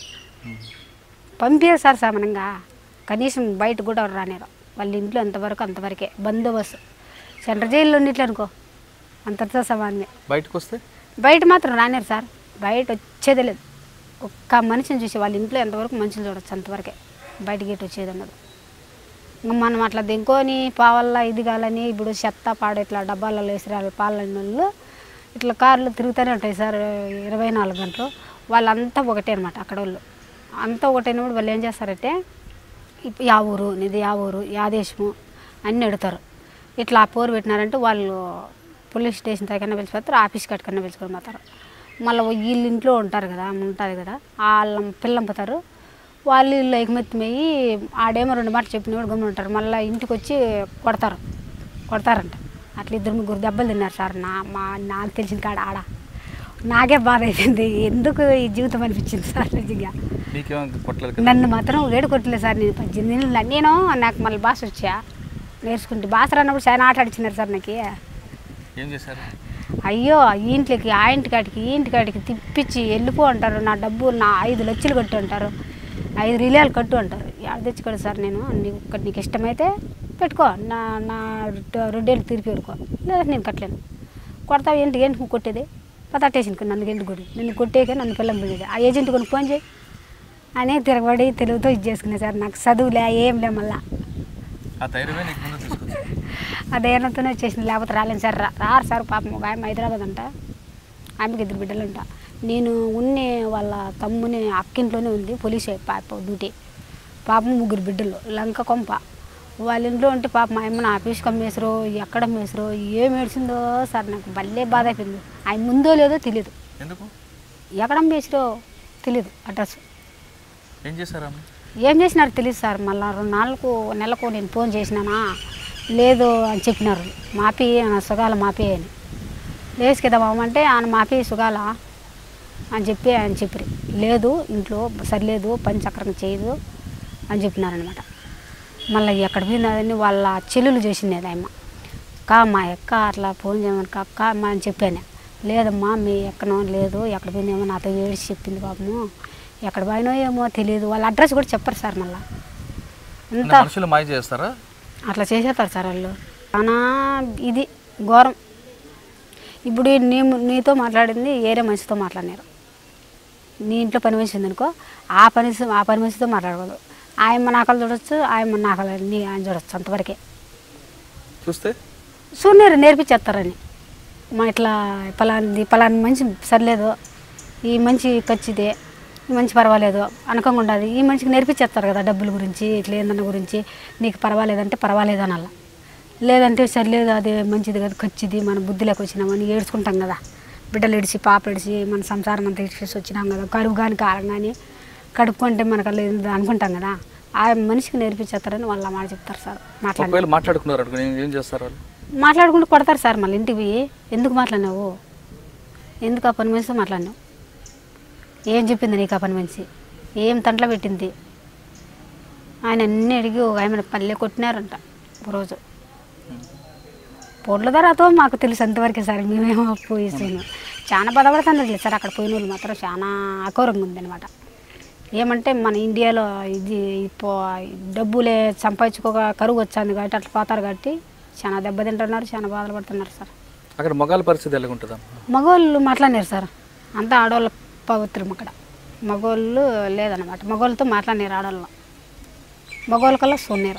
పంపించారు సార్ సామానంగా, కనీసం బయట కూడా రానేరు. వాళ్ళ ఇంట్లో అంతవరకే బందోబస్తు. సెంట్రల్ జైల్లో ఉన్నట్లు అనుకో, అంతటితో సమానమే. బయటకు వస్తే బయట మాత్రం రానేరు సార్, బయట వచ్చేదే లేదు. ఒక్క మనిషిని చూసి వాళ్ళ ఇంట్లో ఎంతవరకు మనుషులు చూడొచ్చు, అంతవరకే. బయట గేట్ వచ్చేది అన్నది. ఇంకా మనం అట్లా దెంకొని పావల్ల ఇది కాలని ఇప్పుడు చెత్త పాడు ఇట్లా డబ్బాలలో వేసి పాలని వాళ్ళు ఇట్లా కార్లు తిరుగుతూనే ఉంటాయి సార్ 24 గంటలు. వాళ్ళంతా ఒకటే అనమాట అక్కడ వాళ్ళు. అంతా ఒకటైనప్పుడు వాళ్ళు ఏం చేస్తారంటే యా ఊరు నీది, యా ఊరు, యా దేశము అన్నీ అడుగుతారు. ఇట్లా పోరు పెట్టినారంటే వాళ్ళు పోలీస్ స్టేషన్ దగ్గర పిలిచిపోతారు, ఆఫీస్ కట్టుకన్నా పిలుచుకొని పోతారు. మళ్ళీ వీళ్ళు ఇంట్లో ఉంటారు కదా, ఉంటుంది కదా, వాళ్ళ పిల్లంపుతారు. వాళ్ళు ఇల్లు ఎగమెత్తిమయ్యి ఆడేమో 2 మాటలు చెప్పినప్పుడు గమ్మున ఉంటారు. మళ్ళీ ఇంటికి వచ్చి కొడతారంట. అట్లా 2-3 దెబ్బలు తిన్నారు సార్. నాకు తెలిసిన కాడ ఆడ నాకే బాధ అయిపోయింది. ఎందుకు ఈ జీవితం అనిపించింది సార్ నిజంగా. నన్ను మాత్రం వేడి కొట్టలేదు సార్. నేను 18 నెలలు నాకు మళ్ళీ భాష వచ్చా నేర్చుకుంటే. భాష రానప్పుడు చాలా ఆట ఆడిచ్చినారు సార్ నాకు. ఏం చేశారు? అయ్యో ఇంట్లోకి ఆ ఇంటికాడికి తిప్పించి వెళ్ళిపో అంటారు. నా డబ్బు 5 లక్షలు కట్టు అంటారు, 5 రిలాలు కట్టు అంటారు. ఎక్కడ తెచ్చుకోడు సార్ నేను. నీకు ఇష్టమైతే పెట్టుకో, నా 2 ఏళ్ళు తీర్పి పెట్టుకో, లేదా నేను కట్టలేను. కొడతావు ఏంటి కొట్టేది, పతాటేసింది నన్ను ఏంటి కొట్టి, నిన్ను కొట్టేక నన్ను పిల్లం పిల్లది, ఆ ఏజెంట్ కొన్ని ఫోన్ చేయి అని తిరగబడి తెలుగుతో ఇది చేసుకునే సార్. నాకు చదువులే ఏం లే, మళ్ళా ఆ ధైర్యంతోనే వచ్చేసింది. లేకపోతే రాలేను సార్. రారు సార్. పాపం ఒక ఆమె హైదరాబాద్ అంట, ఆమెకి 2 బిడ్డలు అంట. నేను వాళ్ళ తమ్ముని అక్కింట్లోనే ఉంది పోలీస్ డ్యూటీ. పాపం 3 బిడ్డలు, లంక కొంప. వాళ్ళ ఇంట్లో ఉంటే పాప మా అమ్మని ఆఫీస్కి అమ్మేసారో ఎక్కడ అమ్మేసారో ఏం ఏడ్చిందో సార్. నాకు భలే బాధ అయిపోయింది. ఆయన ముందో లేదో తెలియదు, ఎక్కడ అమ్మేసారో తెలియదు. అడ్రస్ ఏం చేసినారు తెలియదు సార్. మళ్ళీ 2 నెలలకు నేను ఫోన్ చేసినానా, లేదు అని చెప్పినారు. మాపి సుగాల మాపి అని. లేచి కదా మామంటే ఆయన మాపి సుగాల అని చెప్పి లేదు ఇంట్లో సరిలేదు, పని చక్రంగా చేయదు అని చెప్పినారనమాట. మళ్ళీ ఎక్కడ పోయినదని వాళ్ళ చెల్లెలు చేసినది ఆయమ్మ. మా అక్క అట్లా ఫోన్ చేయమని అక్క అమ్మ అని చెప్పాను. లేదమ్మా మీ ఎక్కనో లేదు, ఎక్కడ పోయిందేమో నాతో ఏడిచి చెప్పింది పాపము, ఎక్కడ పోయినో ఏమో తెలియదు. వాళ్ళ అడ్రస్ కూడా చెప్పరు సార్. మళ్ళీ అంతా మాయ చేస్తారా, అట్లా చేసేస్తారు సార్ వాళ్ళు. చాలా ఇది ఘోరం. ఇప్పుడు నీతో మాట్లాడింది ఏరే మనిషితో మాట్లాడినారు. నీ ఇంట్లో పని మనిషి ఉందనుకో ఆ పని మనిషితో మాట్లాడకూడదు. ఆయన నాకలు చూడొచ్చు, ఆయన నాకలు ఆయన చూడొచ్చు, అంతవరకే. చూస్తే చూడలేరు, నేర్పించేస్తారని. మా ఇట్లా పలాని మనిషి సరిలేదు, ఈ మనిషి ఖచ్చితే, ఈ మనిషి పర్వాలేదు అనకంగా ఉండదు. ఈ మనిషికి నేర్పించేస్తారు కదా డబ్బుల గురించి, ఇట్లా ఏందన్న గురించి. నీకు పర్వాలేదంటే పర్వాలేదు అనాల, లేదంటే సరిలేదు అది మంచిది కదా ఖచ్చిది, మన బుద్ధిలోకి వచ్చినామని ఏడ్చుకుంటాం కదా. బిడ్డలు ఇడిచి పాప ఇడిచి మన సంసారం అంతా ఇడిచేసి వచ్చినాం కదా, కడుపు కానీ కారం కానీ కడుపుకుంటే మనకు అనుకుంటాం కదా. ఆ మనిషికి నేర్పించేస్తారని వాళ్ళు మాట చెప్తారు సార్. మాట్లాడుకున్నారు ఏం చేస్తారు? మాట్లాడుకుంటూ కొడతారు సార్. మళ్ళీ ఇంటికి పోయి ఎందుకు మాట్లాడినావు, ఎందుకు ఆ పని మనిషితో మాట్లాడినావు, ఏం చెప్పింది నీకు ఆ పని మనిషి, ఏం తంట్లో పెట్టింది, ఆయన అన్నీ అడిగి ఒక ఆయన పల్లె కొట్టినారంట ఒకరోజు. పొడ్ల ధరతో మాకు తెలుసు అంతవరకే సార్. మేమేమో పోయిస్తాము, చాలా బాధపడుతున్నారు సార్. అక్కడ పోయిన వాళ్ళు మాత్రం చాలా అఘోరంగా ఉందన్నమాట. ఏమంటే మన ఇండియాలో ఇది డబ్బులే సంపాదించుకోక కరువు వచ్చింది కాబట్టి అట్లా పోతారు కాబట్టి చాలా దెబ్బతింటున్నారు, చాలా బాధలు పడుతున్నారు సార్. అక్కడ మగవాళ్ళ పరిస్థితి ఎలా ఉంటుందా? మగవాళ్ళు మాట్లాడినారు సార్, అంతా ఆడవాళ్ళ పవిత్రం. అక్కడ మగవాళ్ళు లేదన్నమాట, మగవాళ్ళతో మాట్లాడినారు ఆడవాళ్ళు, మగవాళ్ళ కల్లా సొన్నారు.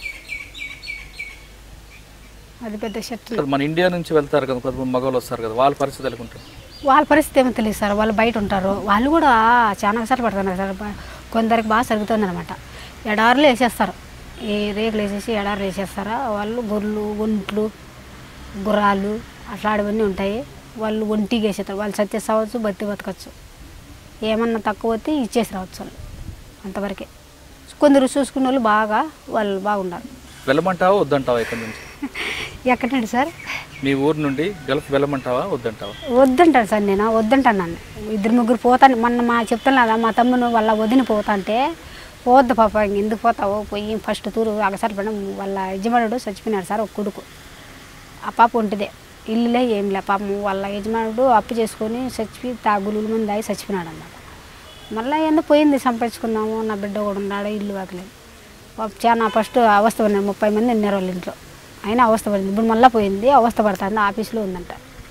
అది పెద్ద షర్ట్. మన ఇండియా నుంచి వెళ్తారు కదా కొంతమంది మగవాళ్ళు వస్తారు కదా, వాళ్ళ పరిస్థితి ఎలా ఉంటుంది? వాళ్ళ పరిస్థితి ఏమో తెలియదు సార్. వాళ్ళు బయట ఉంటారు, వాళ్ళు కూడా చాలా కష్టాలు పడుతున్నారు సార్. కొందరికి బాగా జరుగుతుంది అనమాట. ఎడారులు వేసేస్తారు, ఈ రేకులు వేసేసి ఎడారులు వేసేస్తారా. వాళ్ళు గొర్రెలు, ఒంట్లు, గుర్రాలు అట్లాంటివన్నీ ఉంటాయి. వాళ్ళు ఒంటికి వేసేస్తారు. వాళ్ళు సత్యస్ అవ్వచ్చు, బతకచ్చు. ఏమన్నా తక్కువ వస్తే ఇచ్చేసి రావచ్చు వాళ్ళు, అంతవరకే. కొందరు చూసుకున్న వాళ్ళు వాళ్ళు బాగుండాలి. వెళ్ళమంటావా వద్దంటావా? ఇక్కడ నుంచి ఎక్కడండి సార్? మీ ఊరు నుండి గల్ఫ్ వెళ్ళమంటావా వద్దంటావా? వద్దంటాను సార్, నేను వద్దంటాను. 2-3 పోతాను. మొన్న చెప్తాను కదా, మా తమ్మును వాళ్ళ వదిన పోతా అంటే పోవద్దు పాప, ఎందుకు పోతావు, పోయి ఫస్ట్ తూరు అగసారి పడడం. వాళ్ళ యజమానుడు చచ్చిపోయినాడు సార్, ఒక కొడుకు. ఆ పాప ఉంటిదే, ఇల్లులే ఏం లే పాపం. వాళ్ళ యజమానుడు అప్పు చేసుకొని చచ్చిపోయి గులుగుల మంది దాగి చచ్చిపోయినాడు అన్నమాట. మళ్ళీ ఎందుకు పోయింది, సంపాదించుకున్నాము, నా బిడ్డ కూడా ఉన్నాడు, ఇల్లు వాకలేదు. చాలా ఫస్ట్ అవస్థ పడినాడు. 30 మంది ఉన్నారు వాళ్ళ ఇంట్లో, అయినా అవస్థ పడింది. ఇప్పుడు మళ్ళీ పోయింది, అవస్థ పడుతుంది, ఆఫీస్లో ఉందంట.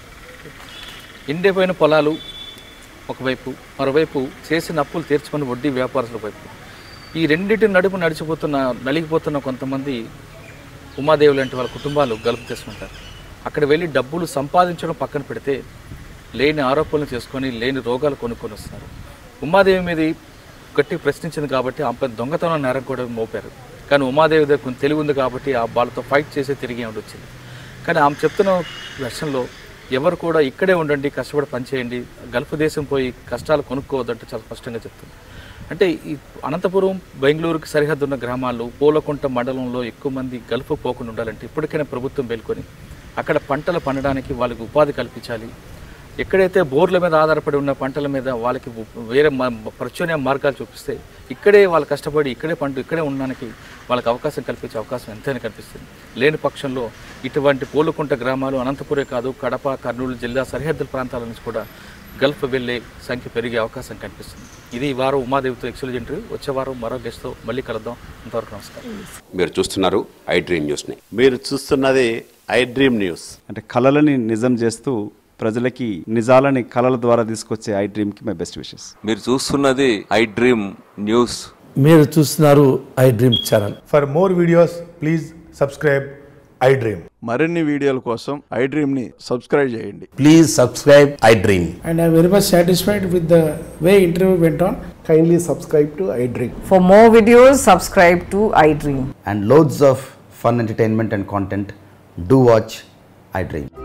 ఎండిపోయిన పొలాలు ఒకవైపు, మరోవైపు చేసిన అప్పులు తీర్చుకొని వడ్డీ వ్యాపారస్తుల వైపు, ఈ రెండింటి నడుపు నలిగిపోతున్న కొంతమంది ఉమాదేవి లాంటి వాళ్ళ కుటుంబాలు గల్ఫ్ చేసుకుంటారు. అక్కడ వెళ్ళి డబ్బులు సంపాదించడం పక్కన పెడితే లేని ఆరోపణలు చేసుకొని లేని రోగాలు కొనుక్కొని వస్తున్నారు. ఉమాదేవి మీద గట్టి ప్రశ్నించింది కాబట్టి ఆమె దొంగతనం నేరం కూడా మోపారు. కానీ ఉమాదేవి దగ్గర కొంచెం తెలివి ఉంది కాబట్టి ఆ వాళ్ళతో ఫైట్ చేసి తిరిగి వచ్చింది. కానీ ఆమె చెప్తున్న వెర్షన్లో ఎవరు కూడా ఇక్కడే ఉండండి, కష్టపడి పనిచేయండి, గల్ఫ్ దేశం పోయి కష్టాలు కొనుక్కోవద్దంటే చాలా స్పష్టంగా చెప్తుంది. అంటే ఈ అనంతపురం, బెంగళూరుకి సరిహద్దు ఉన్న గ్రామాల్లో పూలకుంట మండలంలో ఎక్కువ మంది గల్ఫ్ పోకుండా ఉండాలంటే ఇప్పటికైనా ప్రభుత్వం మేల్కొని అక్కడ పంటలు పండడానికి వాళ్ళకి ఉపాధి కల్పించాలి. ఎక్కడైతే బోర్ల మీద ఆధారపడి ఉన్న పంటల మీద వాళ్ళకి వేరే ప్రత్యామ్నాయ మార్గాలు చూపిస్తే ఇక్కడే వాళ్ళు కష్టపడి ఇక్కడే ఉండడానికి వాళ్ళకి అవకాశం కల్పించే అవకాశం ఎంతైనా కనిపిస్తుంది. లేని పక్షంలో ఇటువంటి పూలకుంట గ్రామాలు అనంతపురే కాదు, కడప, కర్నూలు జిల్లా సరిహద్దుల ప్రాంతాల నుంచి కూడా గల్ఫ్ వెళ్ళే సంఖ్య పెరిగే అవకాశం కనిపిస్తుంది. ఇది ఈ వారం ఉమాదేవితో ఎక్స్క్లూజివ్ ఇంటర్వ్యూ. వచ్చే వారం మరో గెస్ట్తో మళ్ళీ కలుద్దాం. ఇంతవరకు నమస్కారం. మీరు చూస్తున్నారు iDream న్యూస్ని. మీరు చూస్తున్నది iDream న్యూస్. అంటే కళలని నిజం చేస్తూ ప్రజలకి నిజాలని కళల ద్వారా తీసుకొచ్చే iDreamకి మై బెస్ట్ విషెస్. మీరు చూస్తున్నది iDream న్యూస్. మీరు చూస్తున్నారు iDream channel. For more videos please subscribe iDream. మరిన్ని వీడియోల కోసం iDreamని సబ్స్క్రైబ్ చేయండి. Please subscribe iDream. And I am very much satisfied with the way interview went on. Kindly subscribe to iDream. For more videos, subscribe to iDream. And loads of fun entertainment and content. Do watch iDream.